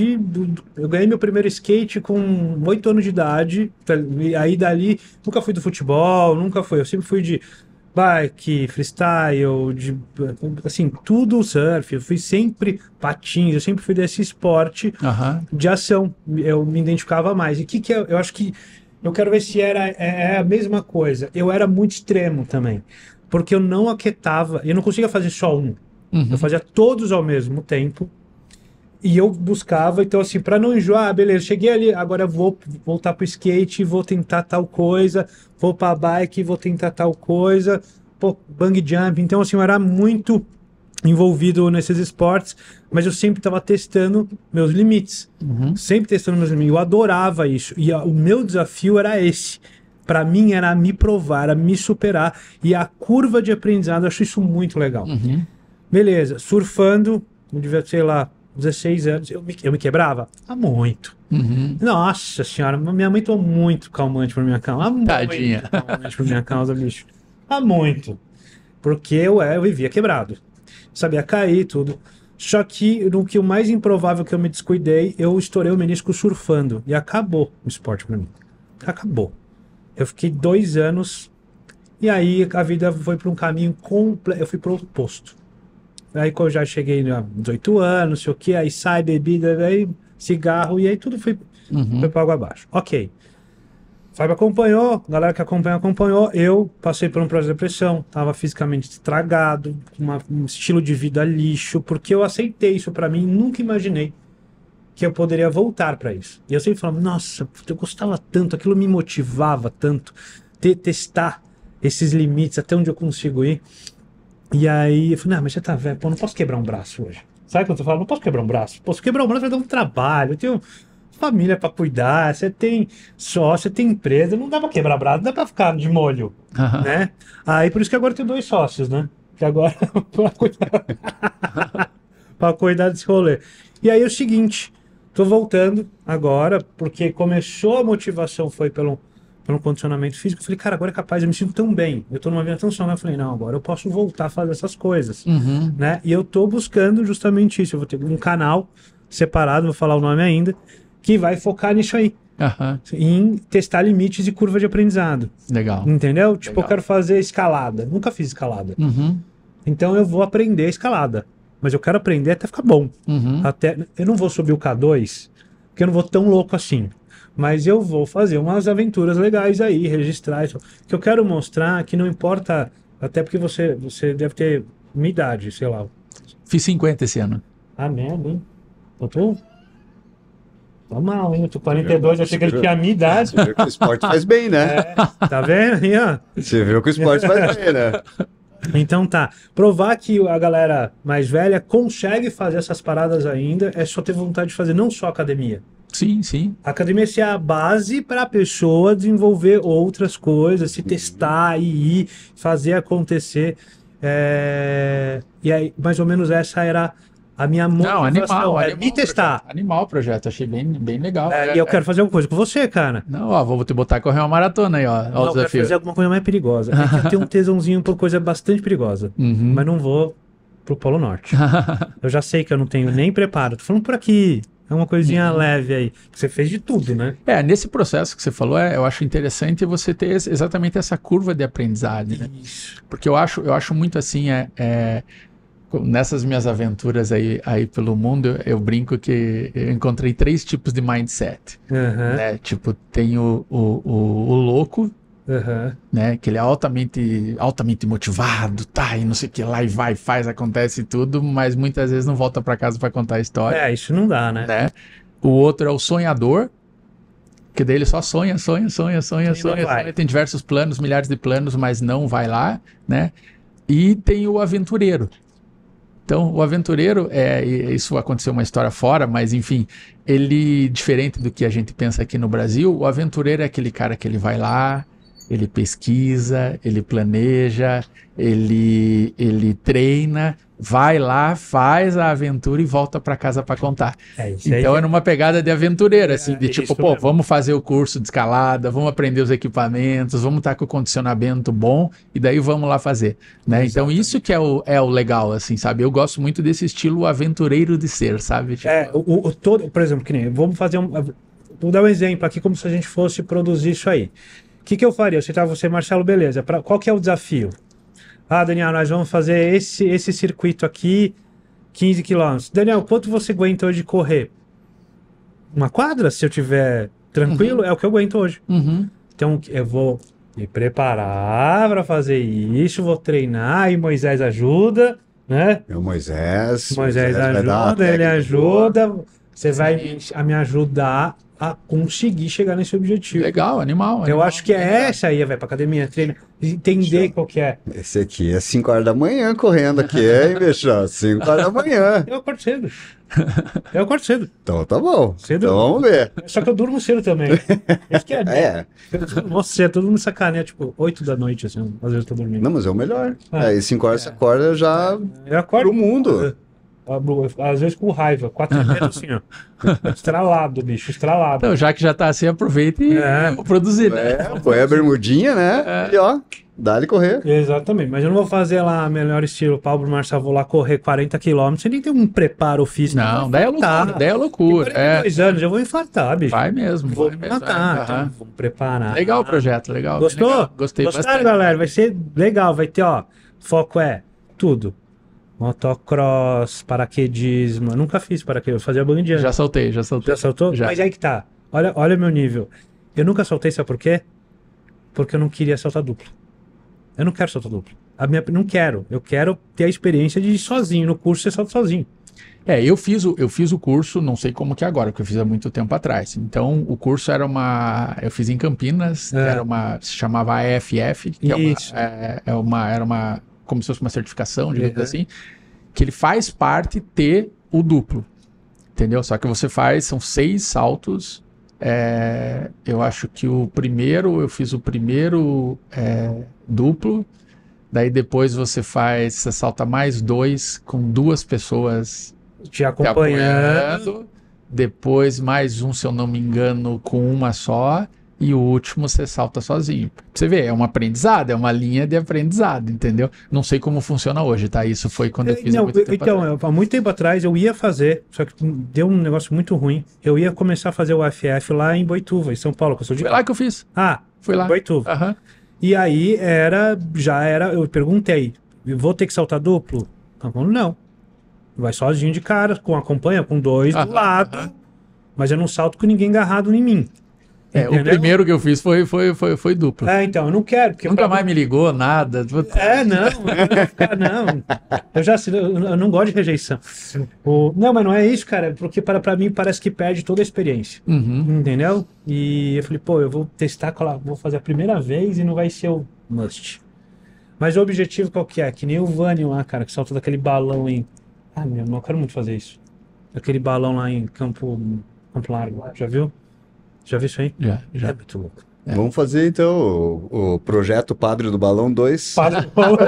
Eu ganhei meu primeiro skate com 8 anos de idade. E aí dali, nunca fui do futebol, nunca fui. Eu sempre fui de bike, freestyle, assim, tudo surf. Eu fui sempre patins, eu sempre fui desse esporte de ação. Eu me identificava mais. E que eu acho que eu quero ver se é a mesma coisa. Eu era muito extremo também. Porque eu não aquietava, eu não conseguia fazer só um. Eu fazia todos ao mesmo tempo. E eu buscava, então assim, para não enjoar, beleza, cheguei ali, agora eu vou voltar pro skate, vou tentar tal coisa, vou pra bike, vou tentar tal coisa, bungee jump. Então assim, eu era muito envolvido nesses esportes, mas eu sempre estava testando meus limites. Sempre testando meus limites. Eu adorava isso. E o meu desafio era esse. Para mim era me provar, era me superar. E a curva de aprendizado, eu acho isso muito legal. Beleza, surfando, eu devia, sei lá, 16 anos, eu me quebrava? Muito. Nossa senhora, minha mãe tomou muito calmante por minha causa. Tadinha. Muito calmante por minha causa, bicho. Muito. Porque eu vivia quebrado. Sabia cair, tudo. Só que no que o mais improvável que eu me descuidei, eu estourei o menisco surfando. E acabou o esporte pra mim. Acabou. Eu fiquei 2 anos e aí a vida foi para um caminho completo. Eu fui para o oposto. Aí quando eu já cheguei a 18 anos, sei o que, aí sai bebida, aí cigarro, e aí tudo foi para água abaixo. Ok. Fábio acompanhou, a galera que acompanhou. Eu passei por um processo de depressão, estava fisicamente estragado, um estilo de vida lixo, porque eu aceitei isso para mim, nunca imaginei que eu poderia voltar para isso. E eu sempre falava, nossa, eu gostava tanto, aquilo me motivava tanto, testar esses limites, até onde eu consigo ir. E aí eu falei, não, mas você tá velho, pô, não posso quebrar um braço hoje. Sabe quando você fala, não posso quebrar um braço? Pô, se quebrar um braço vai dar um trabalho, eu tenho família para cuidar, você tem sócio, você tem empresa, não dá para quebrar braço, não dá para ficar de molho, né? Aí por isso que agora eu tenho 2 sócios, né? Que agora para cuidar desse rolê. E aí é o seguinte, tô voltando agora, porque começou a motivação, foi pelo condicionamento físico. Eu falei, cara, agora é capaz, eu me sinto tão bem, eu tô numa vida tão saudável. Eu falei, não, agora eu posso voltar a fazer essas coisas, né? E eu tô buscando justamente isso. Eu vou ter um canal separado, vou falar o nome ainda, que vai focar nisso aí. Em testar limites e curva de aprendizado. Legal. Entendeu? Tipo, eu quero fazer escalada. Nunca fiz escalada. Então eu vou aprender a escalada. Mas eu quero aprender até ficar bom. Eu não vou subir o K2, porque eu não vou tão louco assim. Mas eu vou fazer umas aventuras legais aí, registrar isso. Que eu quero mostrar que não importa, até porque você deve ter minha idade, sei lá. Fiz 50 esse ano. Ah, merda, hein? Eu tô mal, hein? Eu tô 42, eu achei que ele tinha a minha idade. Você viu que o esporte faz bem, né? Tá vendo aí, ó? Você viu que o esporte faz bem, né? Então tá, provar que a galera mais velha consegue fazer essas paradas ainda, é só ter vontade de fazer, não só academia. Sim, sim. A academia é a base para a pessoa desenvolver outras coisas, se testar e ir, fazer acontecer. E aí, mais ou menos essa era a minha motivação, Não, é me testar. Animal o projeto, achei bem legal. E eu quero fazer alguma coisa com você, cara. Não, ó, vou te botar a correr uma maratona aí, ó. Ó o Não, eu quero desafio. fazer alguma coisa mais perigosa. É que eu tenho um tesãozinho por coisa bastante perigosa, Uhum. mas não vou pro Polo Norte. Eu já sei que eu não tenho nem preparo. Tô falando por aqui. É uma coisinha leve aí. Você fez de tudo, né? Nesse processo que você falou, eu acho interessante você ter exatamente essa curva de aprendizagem, né? Isso. Porque eu acho muito assim, nessas minhas aventuras aí pelo mundo, eu brinco que eu encontrei 3 tipos de mindset, Aham, né? Tipo, tem o louco, aham. né? Que ele é altamente motivado, tá? E não sei o que lá, e vai, faz, acontece tudo, mas muitas vezes não volta para casa para contar a história, Isso não dá, né? né? O outro é o sonhador, que daí ele só sonha, vai. tem diversos planos, milhares de planos, mas não vai lá, né? E tem o aventureiro. Então, o aventureiro, isso aconteceu uma história fora, mas enfim, ele, diferente do que a gente pensa aqui no Brasil, o aventureiro é aquele cara que ele vai lá, ele pesquisa, ele planeja, ele treina, vai lá, faz a aventura e volta para casa para contar. Isso aí Então é numa pegada de aventureiro, assim, de tipo, isso pô, mesmo. vamos fazer o curso de escalada, vamos aprender os equipamentos, vamos estar com o condicionamento bom e daí vamos lá fazer, né? Então isso que é o legal, assim, sabe? Eu gosto muito desse estilo aventureiro de ser, sabe? Tipo, todo, por exemplo, que nem, vamos fazer vou dar um exemplo aqui como se a gente fosse produzir isso aí. O que eu faria? Você, Marcelo, beleza. Qual que é o desafio? Ah, Daniel, nós vamos fazer esse circuito aqui, 15 quilômetros. Daniel, quanto você aguenta hoje correr? Uma quadra, se eu tiver tranquilo, é o que eu aguento hoje. Então, eu vou me preparar para fazer isso, vou treinar, e Moisés ajuda, né? É o Moisés Moisés vai dar uma ajuda, ele técnica ajuda, você vai a me ajudar a conseguir chegar nesse objetivo. legal, animal. Eu acho que é essa aí, vai pra academia, treina, entender qual que é. Esse aqui é 5 horas da manhã correndo aqui, hein, bicho? 5 horas da manhã. Eu acordo cedo. Eu acordo cedo. Então tá bom. Cedo. Então vamos ver. Só que eu durmo cedo também. Isso que É. Você, todo mundo sacaneia, tipo, 8 da noite, assim, às vezes eu tô dormindo. Não, mas é o melhor. Ah. Aí 5 horas você acorda já Eu acordo pro mundo. às vezes com raiva, 4h30 assim, ó. Estralado, bicho, estralado. Então, já que já tá assim, aproveita e vou produzir, né? Põe a bermudinha, né? E ó, dá-lhe correr. Exatamente, mas eu não vou fazer lá melhor estilo Pablo Marçal, vou lá correr 40 km sem nem ter um preparo físico. Não, daí é loucura, daí é loucura. Tem 42 anos, eu vou infartar, bicho. Vai mesmo. Vou vai me mesmo, matar, então aham. vamos preparar. Legal o projeto, legal. Gostou? Legal. Gostei Gostaram, bastante. galera? Vai ser legal, vai ter, ó, foco tudo. Motocross, paraquedismo. Eu nunca fiz paraquedismo, eu fazia bungee jump. Já saltei. Já saltou? Já. Mas aí que tá. Olha meu nível. Eu nunca saltei, sabe por quê? Porque eu não queria saltar duplo. Eu não quero saltar duplo. Não quero. Eu quero ter a experiência de ir sozinho. No curso você salta sozinho. Eu fiz o curso, não sei como que é agora, porque eu fiz há muito tempo atrás. Então, o curso era eu fiz em Campinas, se chamava AFF, que Isso. era uma, como se fosse uma certificação, digamos assim, que ele faz parte ter o duplo, entendeu? Só que são 6 saltos, eu acho que eu fiz o primeiro duplo, daí depois você salta mais 2 com 2 pessoas Te acompanhando. Depois mais um, se eu não me engano, com uma só, e o último você salta sozinho. Pra você ver, é um aprendizado, é uma linha de aprendizado, entendeu? Não sei como funciona hoje, tá? Isso foi quando eu fiz há muito tempo atrás. Há muito tempo atrás eu ia fazer, só que deu um negócio muito ruim. Eu ia começar a fazer o AFF lá em Boituva, em São Paulo, que eu sou de Foi lá que eu fiz. Foi lá. Boituva. Aham. E aí eu perguntei, vou ter que saltar duplo? Tá falando, não. Vai sozinho de cara, acompanha com 2 do lado, mas eu não salto com ninguém agarrado em mim. O Entendeu? primeiro que eu fiz foi duplo. Então, eu não quero. Porque Nunca mais me ligou, nada. Não. Não. Eu não gosto de rejeição. Não, mas não é isso, cara. Porque pra mim parece que perde toda a experiência. Uhum. Entendeu? E eu falei, pô, eu vou testar, vou fazer a primeira vez e não vai ser o must. Mas o objetivo qual que é? Que nem o Vânio lá, cara, que solta daquele balão em... meu irmão, eu quero muito fazer isso. Aquele balão lá em Campo Largo. Já viu? Já viu isso aí? Já. É muito louco. Vamos fazer então o projeto Padre do Balão 2. Padre do Balão.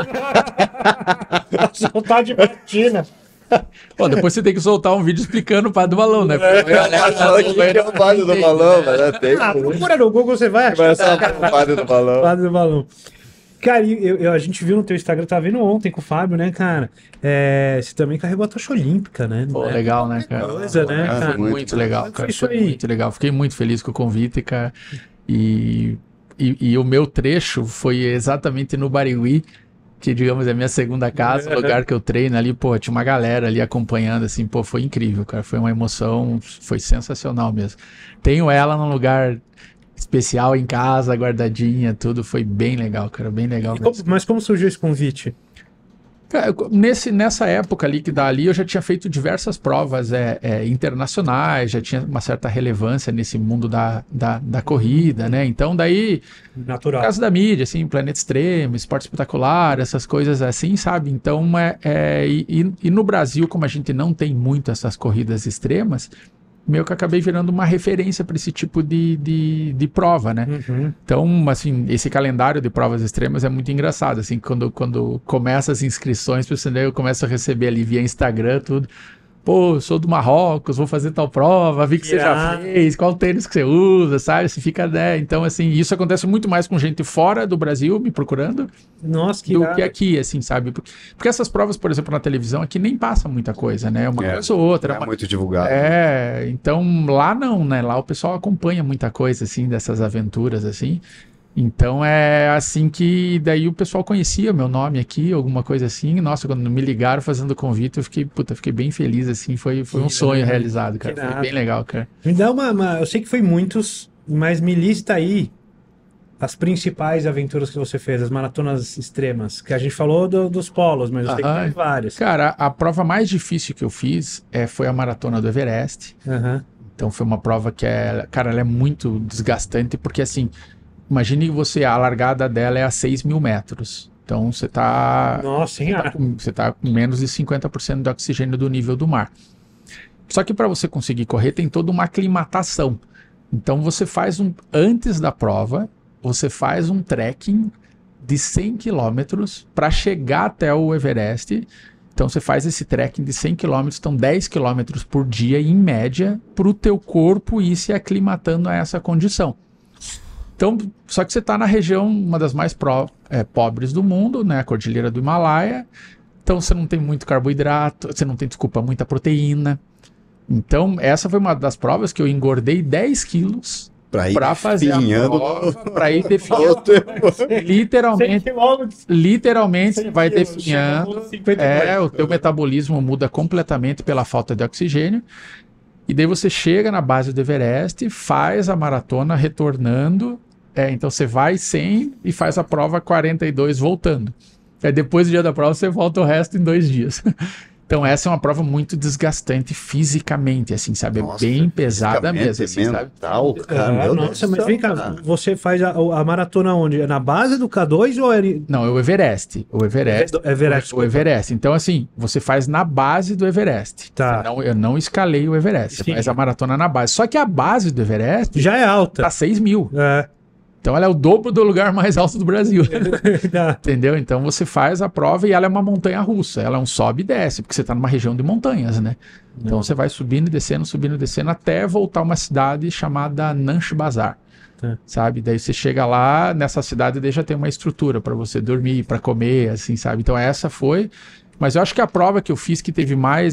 Soltar de batina. Pô, depois você tem que soltar um vídeo explicando o Padre do Balão, né? Fala que é o Padre do Balão, mas tem. Procura no Google, você vai achar. Vai só o Padre do Balão. Padre do Balão. Cara, a gente viu no teu Instagram, tava vendo ontem com o Fábio, né, cara? Você também carregou a tocha olímpica, né? Pô, legal, né, cara? Coisa, né, cara? Foi muito legal, cara. Foi isso Foi aí. muito legal. Fiquei muito feliz com o convite, cara. E o meu trecho foi exatamente no Barigui, que, digamos, é a minha segunda casa, o lugar que eu treino ali, pô, tinha uma galera ali acompanhando, assim, pô, foi incrível, cara. Foi uma emoção, foi sensacional mesmo. Tenho ela num lugar especial em casa, guardadinha, tudo, foi bem legal, cara, bem legal mesmo. Mas como surgiu esse convite? Cara, nessa época ali que dali eu já tinha feito diversas provas internacionais, já tinha uma certa relevância nesse mundo da corrida, né? Então daí, Natural. por causa da mídia, assim, Planeta Extremo, Esporte Espetacular, essas coisas assim, sabe? Então, e no Brasil, como a gente não tem muito essas corridas extremas, meio que acabei virando uma referência para esse tipo de prova, né? Uhum. Então, assim, esse calendário de provas extremas é muito engraçado, assim, quando começa as inscrições, eu começo a receber ali via Instagram, tudo. Pô, eu sou do Marrocos, vou fazer tal prova, vi que você já fez, qual tênis que você usa, sabe? Você fica, né? Então, assim, isso acontece muito mais com gente fora do Brasil me procurando Nossa, que do irado. que aqui, assim, sabe? Porque essas provas, por exemplo, na televisão, aqui nem passa muita coisa, né? Uma coisa ou outra. Não é muito divulgado. Então lá não, né? Lá o pessoal acompanha muita coisa, assim, dessas aventuras, assim. Então é assim que daí o pessoal conhecia meu nome aqui, alguma coisa assim. Nossa, quando me ligaram fazendo o convite, eu fiquei bem feliz, assim. Foi um sonho realizado, cara. Foi bem legal, cara. Me dá eu sei que foi muitos, mas me lista aí as principais aventuras que você fez, as maratonas extremas, que a gente falou dos polos, mas eu sei que tem várias. Cara, a prova mais difícil que eu fiz foi a maratona do Everest. Uhum. Então foi uma prova que cara, ela é muito desgastante, porque assim, imagine que a largada dela é a 6.000 metros. Então você tá... Nossa, você tá com menos de 50% de oxigênio do nível do mar. Só que para você conseguir correr tem toda uma aclimatação. Então você faz antes da prova, você faz um trekking de 100 quilômetros para chegar até o Everest. Então você faz esse trekking de 100 quilômetros, então 10 quilômetros por dia em média, para o teu corpo ir se aclimatando a essa condição. Então, só que você está na região, uma das mais pobres do mundo, né, a Cordilheira do Himalaia. Então você não tem muito carboidrato, você não tem, muita proteína. Então essa foi uma das provas que eu engordei 10 quilos para fazer a prova, para ir definhando. Literalmente vai definhando. O teu metabolismo muda completamente pela falta de oxigênio. E daí você chega na base do Everest, faz a maratona retornando. Então você vai 100 e faz a prova 42 voltando. Depois do dia da prova você volta o resto em 2 dias. Então essa é uma prova muito desgastante fisicamente, assim, sabe? Nossa, bem pesada mesmo, assim, mental, sabe? Cara, nossa, mas vem cá, você faz a maratona onde? É na base do K2 ou é... Não, é o Everest. O Everest. Então, assim, você faz na base do Everest. Tá. Eu não escalei o Everest. Você faz a maratona na base. Só que a base do Everest já é alta. Tá 6.000. É. Então ela é o dobro do lugar mais alto do Brasil. Entendeu? Então você faz a prova e ela é uma montanha russa. Ela é um sobe e desce, porque você está numa região de montanhas, né? Então você vai subindo e descendo, até voltar a uma cidade chamada Nanche Bazar. Sabe? Daí você chega lá, nessa cidade daí já tem uma estrutura para você dormir, para comer, assim, sabe? Então essa foi... Mas eu acho que a prova que eu fiz que teve mais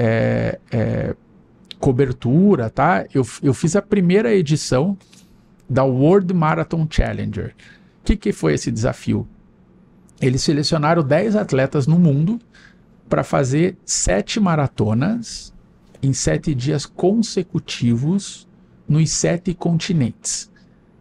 cobertura, tá? Eu fiz a primeira edição da World Marathon Challenger. O que foi esse desafio? Eles selecionaram 10 atletas no mundo para fazer 7 maratonas em 7 dias consecutivos nos 7 continentes.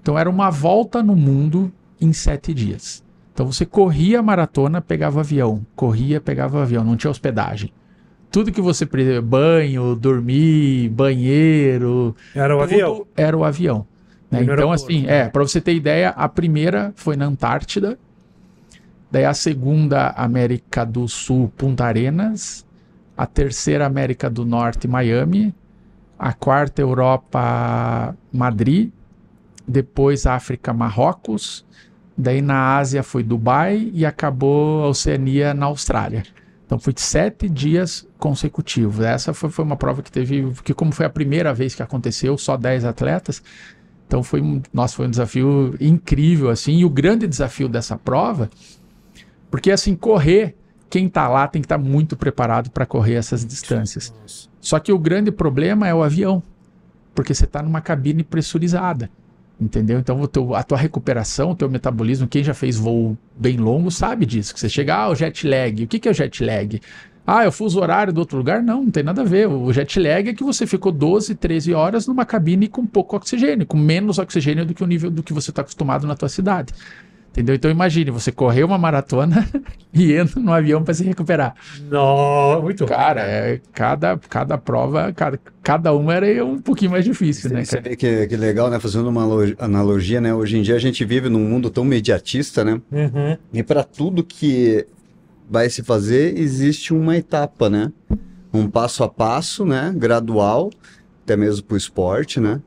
Então era uma volta no mundo em 7 dias. Então você corria a maratona, pegava avião. Corria, pegava avião. Não tinha hospedagem. Tudo que você precisa, banho, dormir, banheiro... Era o avião. Era o avião. Né? Então, aeroporto, assim, né? para você ter ideia, a primeira foi na Antártida. Daí a segunda, América do Sul, Punta Arenas. A terceira, América do Norte, Miami. A quarta, Europa, Madrid. Depois, África, Marrocos. Daí na Ásia foi Dubai e acabou a Oceania na Austrália. Então foi 7 dias consecutivos. Essa foi uma prova que teve, que como foi a primeira vez que aconteceu, só 10 atletas. Então foi um desafio incrível, assim. E o grande desafio dessa prova, porque assim, correr, quem tá lá tem que estar muito preparado para correr essas distâncias. Só que o grande problema é o avião, porque você está numa cabine pressurizada. Entendeu? Então a tua recuperação, o teu metabolismo, quem já fez voo bem longo sabe disso, que você chega, o jet lag. O que é o jet lag? Eu fuso horário do outro lugar? Não tem nada a ver. O jet lag é que você ficou 12, 13 horas numa cabine com pouco oxigênio, com menos oxigênio do que o nível do que você está acostumado na tua cidade. Entendeu? Então imagine, você correu uma maratona e entra no avião para se recuperar. Não, muito Cara, cada prova, cada uma era um pouquinho mais difícil, né? Você vê que legal, né? Fazendo uma analogia, né? Hoje em dia a gente vive num mundo tão mediatista, né? Uhum. E para tudo que vai se fazer, existe uma etapa, né? Um passo a passo, né? Gradual, até mesmo para o esporte, né?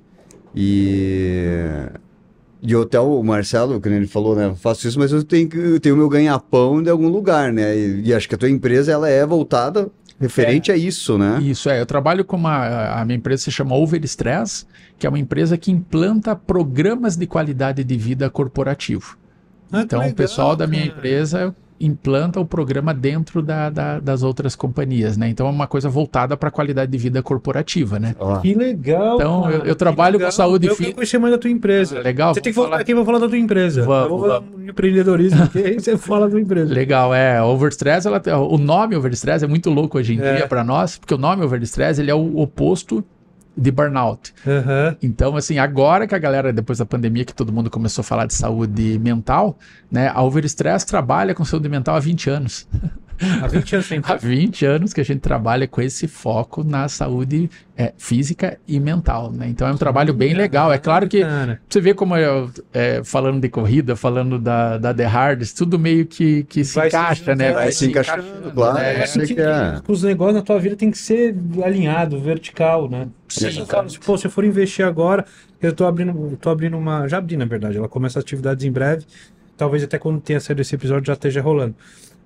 E até o Marcelo, que ele falou, né? Eu faço isso, mas eu tenho meu ganha-pão de algum lugar, né? E acho que a tua empresa, ela é voltada referente a isso, né? Isso, eu trabalho com a minha empresa se chama Overstress, que é uma empresa que implanta programas de qualidade de vida corporativo. Então, legal, o pessoal da minha cara. empresa implanta o programa dentro das outras companhias, né? Então, é uma coisa voltada para a qualidade de vida corporativa, né? Ó, Que legal. Então, cara, eu trabalho que com saúde Eu quero conhecer mais da tua empresa. Legal. Você tem que voltar aqui para falar da tua empresa. Vamos, eu vou falar um empreendedorismo aqui, aí você fala da tua empresa. Legal, Overstress, o nome Overstress é muito louco hoje em dia para nós, porque o nome Overstress, ele é o oposto de burnout. Uhum. Então, assim, agora que a galera, depois da pandemia, que todo mundo começou a falar de saúde mental, né, a Overstress trabalha com saúde mental há 20 anos. Há 20 anos Há 20 anos que a gente trabalha com esse foco na saúde física e mental, né? Então é um trabalho bem legal. É claro que você vê como falando de corrida, falando da The Hardest, tudo meio que se encaixa, né? vai se encaixando, claro. Os negócios na tua vida tem que ser alinhado, vertical, né? Sim, Pô, se eu for investir agora, eu tô abrindo uma... Já abri, na verdade. Ela começa atividades em breve. Talvez até quando tenha saído esse episódio já esteja rolando.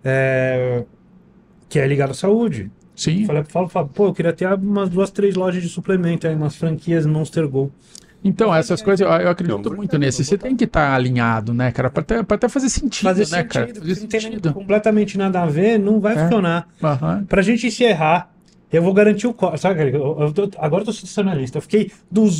Que é ligado à saúde. Sim. Falo, pô, eu queria ter umas 2, 3 lojas de suplemento aí, umas franquias Monster Go. Então, essas coisas, eu acredito muito nisso. Você tem que estar alinhado, né, cara? Pra até fazer sentido, né, cara? Fazer não tem completamente nada a ver, não vai funcionar. Uhum. Pra gente encerrar, eu vou garantir o corte. Sabe, agora eu tô sendo lista. Eu fiquei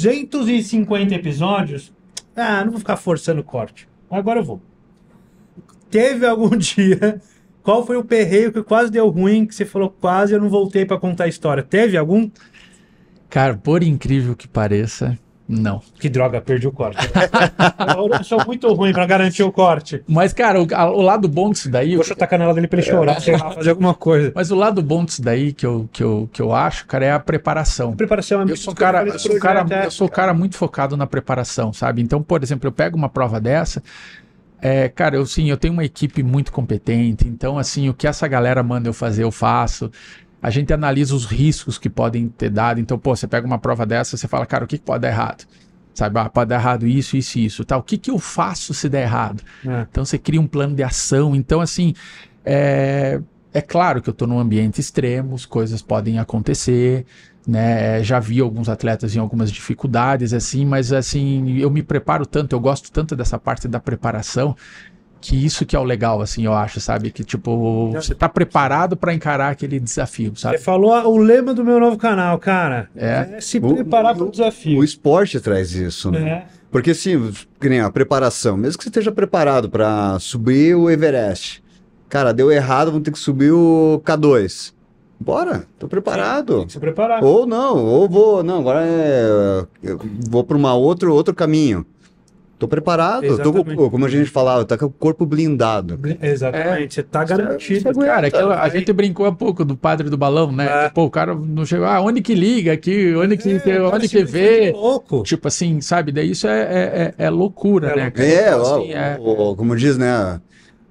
250 episódios. Não vou ficar forçando o corte. Agora eu vou. Teve algum dia... Qual foi o perreio que quase deu ruim, que você falou quase eu não voltei pra contar a história? Teve algum? Cara, por incrível que pareça, não. Que droga, perdi o corte. Eu sou muito ruim pra garantir o corte. Mas, cara, o lado bom disso daí... Vou chutar a canela dele pra ele chorar, sei lá, fazer alguma coisa. Mas o lado bom disso daí que eu acho, cara, é a preparação. A preparação é muito... Eu sou um cara muito focado na preparação, sabe? Então, por exemplo, eu pego uma prova dessa... cara, eu tenho uma equipe muito competente, então, assim, o que essa galera manda eu fazer, eu faço. A gente analisa os riscos que podem ter dado. Então, pô, você pega uma prova dessa, você fala, cara, o que pode dar errado? Sabe, pode dar errado isso, tá? O que eu faço se der errado? Então, você cria um plano de ação. Então, assim, é claro que eu tô num ambiente extremo, as coisas podem acontecer, né? Já vi alguns atletas em algumas dificuldades, assim, mas assim, eu me preparo tanto, eu gosto tanto dessa parte da preparação, que isso que é o legal, assim, eu acho, sabe? Que, tipo, você tá preparado para encarar aquele desafio, sabe? Você falou o lema do meu novo canal, cara. Se preparar para o desafio. O esporte traz isso, né? Porque, assim, que nem a preparação, mesmo que você esteja preparado para subir o Everest, cara, deu errado, vamos ter que subir o K2. Bora, tô preparado. Tem que se preparar. Agora eu vou para outro caminho. Tô preparado, Exatamente. como a gente falava, tá com o corpo blindado. Exatamente, você tá garantido. Cara, a gente brincou há pouco do padre do balão, né? É. Pô, o cara não chegou, onde que liga aqui, onde que cara, vê? você é louco. Tipo assim, sabe? Daí isso é loucura, É né? loucura. Cara? É, Então, ó, assim, como diz, né?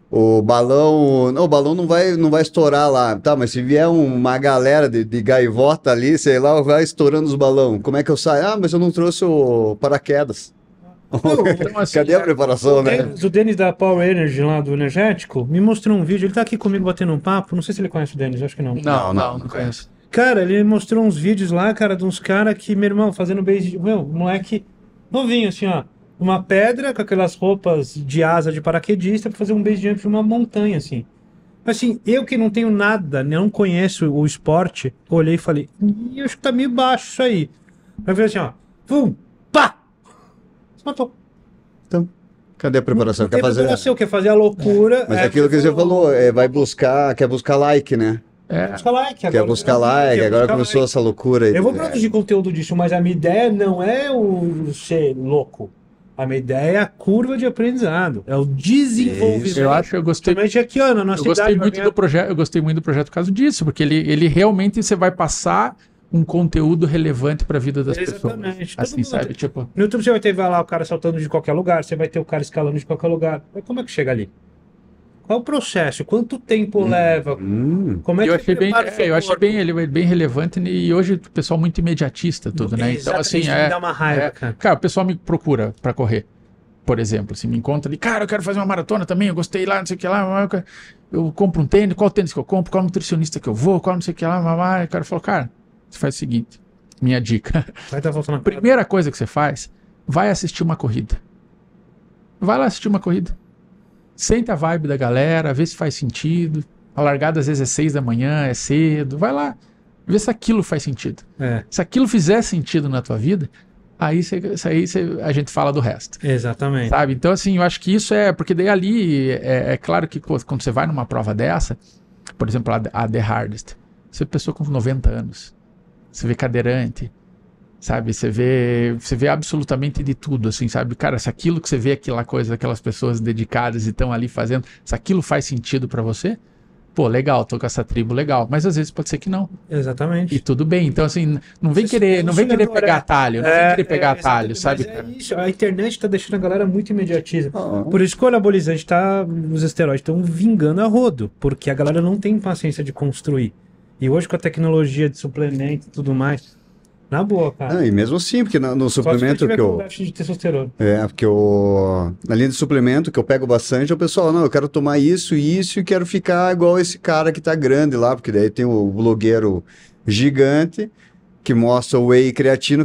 O balão não vai estourar lá. Tá, mas se vier uma galera de gaivota ali, sei lá, vai estourando os balões. Como é que eu saio? Ah, mas eu não trouxe o paraquedas. Então, assim, Cadê a preparação, né? O Denis da Power Energy lá do Energético me mostrou um vídeo. Ele tá aqui comigo batendo um papo. Não sei se ele conhece o Denis, acho que não. Não conheço. Cara, ele mostrou uns vídeos lá, cara, de uns caras que, meu irmão, fazendo base. Meu, moleque novinho, assim, ó. Uma pedra com aquelas roupas de asa de paraquedista pra fazer um base jump de uma montanha, assim. Assim, eu que não tenho nada, não conheço o esporte, olhei e falei, "Ih, acho que tá meio baixo isso aí." Aí eu falei assim, ó. Vum, pá! Se matou. Então, cadê a preparação? Não tem Quer fazer? preparação, quer fazer a loucura. Mas aquilo que você falou, quer buscar like, né? Busca like, Quer agora buscar eu like, quero agora buscar começou like. essa loucura aí. Eu vou produzir conteúdo disso, mas a minha ideia não é o ser louco. A minha ideia é a curva de aprendizado, é o desenvolvimento. Eu gostei. Principalmente aqui, ó, na nossa Eu gostei cidade, muito do projeto, eu gostei muito do projeto por causa disso, porque ele realmente você vai passar um conteúdo relevante para a vida das Exatamente. pessoas. Todo Assim, mundo sabe? tem. Tipo, No YouTube você vai ter lá o cara saltando de qualquer lugar, você vai ter o cara escalando de qualquer lugar. Mas como é que chega ali? Qual é o processo? Quanto tempo leva? Como é que eu você achei bem, prepara o seu eu achei corpo? bem ele bem relevante e hoje o pessoal muito imediatista tudo, né? Então Exatamente, assim, isso me dá uma raiva, cara. o pessoal me procura para correr. Por exemplo, assim, me encontra ali, cara, eu quero fazer uma maratona também, eu gostei lá, não sei o que lá, eu compro um tênis, qual tênis que eu compro, qual nutricionista que eu vou, qual não sei o que lá, o cara falou, cara, você faz o seguinte, minha dica, Vai estar faltando primeira coisa que você faz, vai assistir uma corrida. Vai lá assistir uma corrida. Sente a vibe da galera, vê se faz sentido. A largada às vezes é 6 da manhã, é cedo. Vai lá, vê se aquilo faz sentido. Se aquilo fizer sentido na tua vida, aí a gente fala do resto. Exatamente. Sabe? Então, assim, eu acho que isso porque daí ali, é claro que quando você vai numa prova dessa, por exemplo, a The Hardest, você vê pessoa com 90 anos, você vê cadeirante, sabe? Você vê absolutamente de tudo, assim, sabe? Cara, se aquilo que você vê, aquelas pessoas dedicadas e estão ali fazendo, se aquilo faz sentido pra você, pô, legal, tô com essa tribo, legal. Mas às vezes pode ser que não. Exatamente. E tudo bem. Então, assim, não vem querer pegar atalho, não vem querer pegar atalho, sabe? Mas é isso, a internet tá deixando a galera muito imediatista. Por isso que o anabolizante os esteroides estão vingando a rodo, porque a galera não tem paciência de construir. E hoje com a tecnologia de suplemento e tudo mais, na boa, cara. Não, e mesmo assim, porque no suplemento que eu... de testosterona. Porque na linha de suplemento que eu pego bastante, o pessoal, não, eu quero tomar isso e isso e quero ficar igual esse cara que tá grande lá, porque daí tem o blogueiro gigante que mostra o whey e creatina,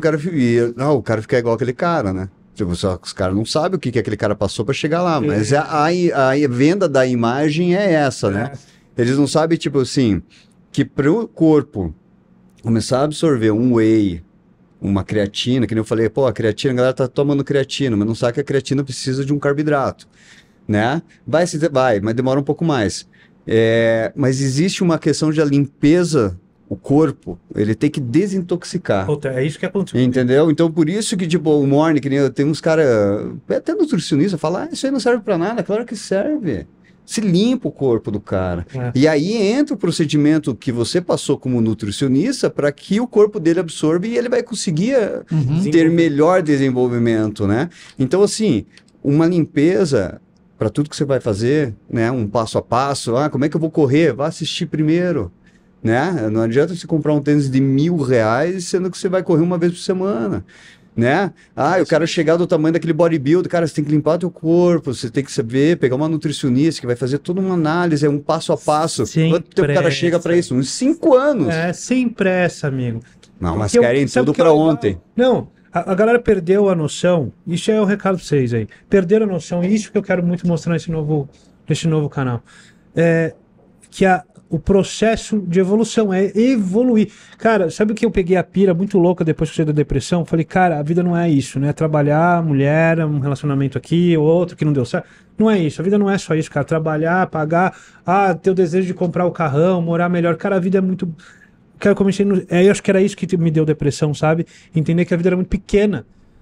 o cara fica igual aquele cara, né? Tipo, só que os caras não sabem o que aquele cara passou para chegar lá, mas a venda da imagem é essa, né? Eles não sabem, tipo assim, que para o corpo começar a absorver um whey, uma creatina, que nem eu falei, pô, a creatina, a galera tá tomando creatina, mas não sabe que a creatina precisa de um carboidrato, né? Vai, mas demora um pouco mais. Mas existe uma questão de limpeza, o corpo, ele tem que desintoxicar. É isso que aconteceu. Entendeu? Então, por isso que, tipo, o morning, que nem tem uns caras, até nutricionista, fala, isso aí não serve pra nada. Claro que serve. Se limpa o corpo do cara. E aí entra o procedimento que você passou como nutricionista para que o corpo dele absorva e ele vai conseguir ter melhor desenvolvimento, né? Então, assim, uma limpeza para tudo que você vai fazer, né? Um passo a passo. Como é que eu vou correr? Vá assistir primeiro, né? Não adianta você comprar um tênis de R$1.000, sendo que você vai correr uma vez por semana. Né? Eu quero chegar do tamanho daquele bodybuilder. Cara, você tem que limpar o teu corpo, você tem que saber, pegar uma nutricionista que vai fazer toda uma análise, um passo a passo. Quanto tempo o cara chega para isso? Uns 5 anos. Sem pressa, amigo. Não, mas querem tudo para ontem. Não, a galera perdeu a noção, isso é o recado pra vocês aí. Perderam a noção, e isso que eu quero muito mostrar nesse novo canal. Que o processo de evolução é evoluir. Cara, sabe o que eu peguei a pira muito louca depois que eu saí da depressão? Falei, cara, a vida não é isso, né? Trabalhar, mulher, um relacionamento aqui, outro que não deu certo. Não é isso, a vida não é só isso, cara. Trabalhar, pagar, ter o desejo de comprar o carrão, morar melhor. Cara, a vida é muito... Cara, eu comecei eu acho que era isso que me deu depressão, sabe? Entender que a vida era muito pequena.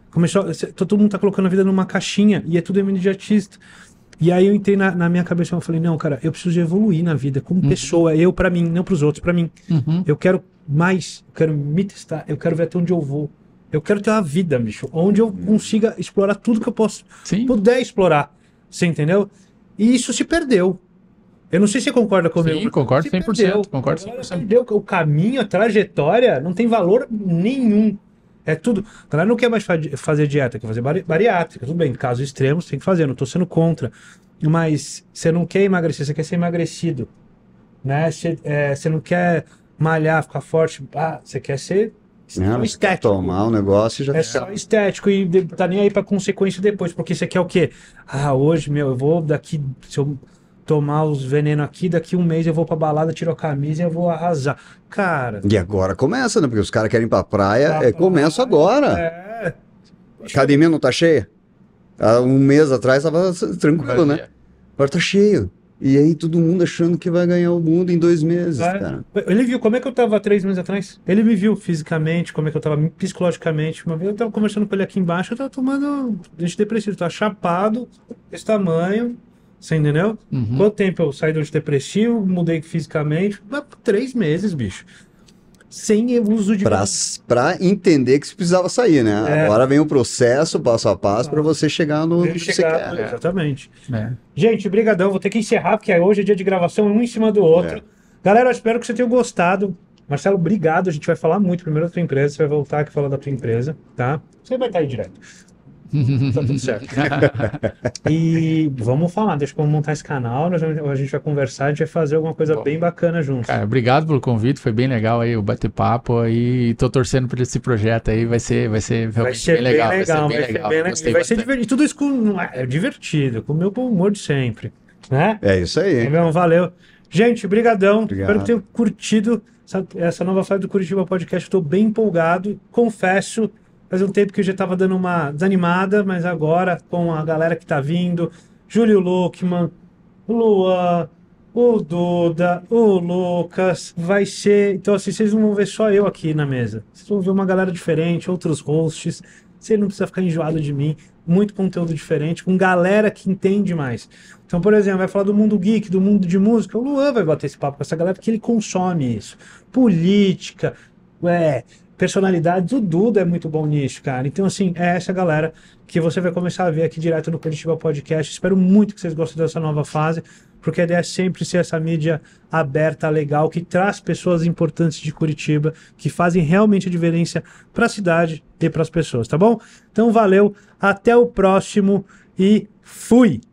Todo mundo tá colocando a vida numa caixinha e é tudo imediatista. E aí eu entrei na minha cabeça e eu falei, não, cara, eu preciso evoluir na vida como pessoa, eu pra mim, não pros outros, pra mim. Eu quero mais, eu quero me testar, eu quero ver até onde eu vou. Eu quero ter uma vida, bicho, onde eu consiga explorar tudo que eu puder explorar. Você entendeu? E isso se perdeu. Eu não sei se você concorda comigo. Sim, concordo 100%. Perdeu. Concordo 100%. Perdeu o caminho, a trajetória não tem valor nenhum. É tudo. A galera não quer mais fazer dieta, quer fazer bariátrica. Tudo bem, casos extremos tem que fazer, não tô sendo contra. Mas você não quer emagrecer, você quer ser emagrecido. Né? Você não quer malhar, ficar forte. Você quer ser estético. Tomar um negócio e já só estético e tá nem aí pra consequência depois. Porque você quer o quê? Hoje, eu vou daqui. Se eu tomar os venenos aqui, daqui um mês eu vou pra balada, tiro a camisa e eu vou arrasar. Cara... E agora começa, né? Porque os caras querem ir pra praia, começa agora. Academia não tá cheia? Há um mês atrás tava tranquilo, né? Agora tá cheio. E aí todo mundo achando que vai ganhar o mundo em 2 meses, cara. Ele viu como é que eu tava 3 meses atrás. Ele me viu fisicamente, como é que eu tava psicologicamente. Uma vez eu tava conversando com ele aqui embaixo, eu tava tomando antidepressivo, tava chapado, desse tamanho. Você entendeu? Quanto tempo eu saí do antidepressivo, mudei fisicamente? 3 meses, bicho. Sem uso de... Pra entender que você precisava sair, né? Agora vem o processo, passo a passo, pra você chegar no que você quer. Exatamente. Gente, brigadão. Vou ter que encerrar, porque hoje é dia de gravação, um em cima do outro. Galera, eu espero que você tenha gostado. Marcelo, obrigado. A gente vai falar muito primeiro da tua empresa. Você vai voltar aqui falar da tua empresa, tá? Você vai estar aí direto. Tá tudo certo. E vamos falar, vamos montar esse canal, a gente vai conversar, a gente vai fazer alguma coisa bem bacana junto. Cara, obrigado pelo convite, foi bem legal aí o bater-papo e tô torcendo por esse projeto aí, vai ser realmente bem legal. Vai ser divertido, tudo isso é divertido, com o meu bom humor de sempre, né? É isso aí. Valeu. Gente, brigadão. Espero que tenham curtido essa nova fase do Curitiba Podcast, estou bem empolgado, confesso. Faz um tempo que eu já estava dando uma desanimada, mas agora, com a galera que tá vindo, Júlio Luckman, o Luan, o Duda, o Lucas, vai ser... Então, assim, vocês não vão ver só eu aqui na mesa. Vocês vão ver uma galera diferente, outros hosts. Você não precisa ficar enjoado de mim. Muito conteúdo diferente, com galera que entende mais. Então, por exemplo, vai falar do mundo geek, do mundo de música. O Luan vai bater esse papo com essa galera porque ele consome isso. Política, personalidades, o Duda é muito bom nisso, cara. Então, assim, é essa galera que você vai começar a ver aqui direto no Curitiba Podcast. Espero muito que vocês gostem dessa nova fase, porque a ideia é sempre ser essa mídia aberta, legal, que traz pessoas importantes de Curitiba, que fazem realmente a diferença para a cidade e para as pessoas, tá bom? Então, valeu, até o próximo e fui!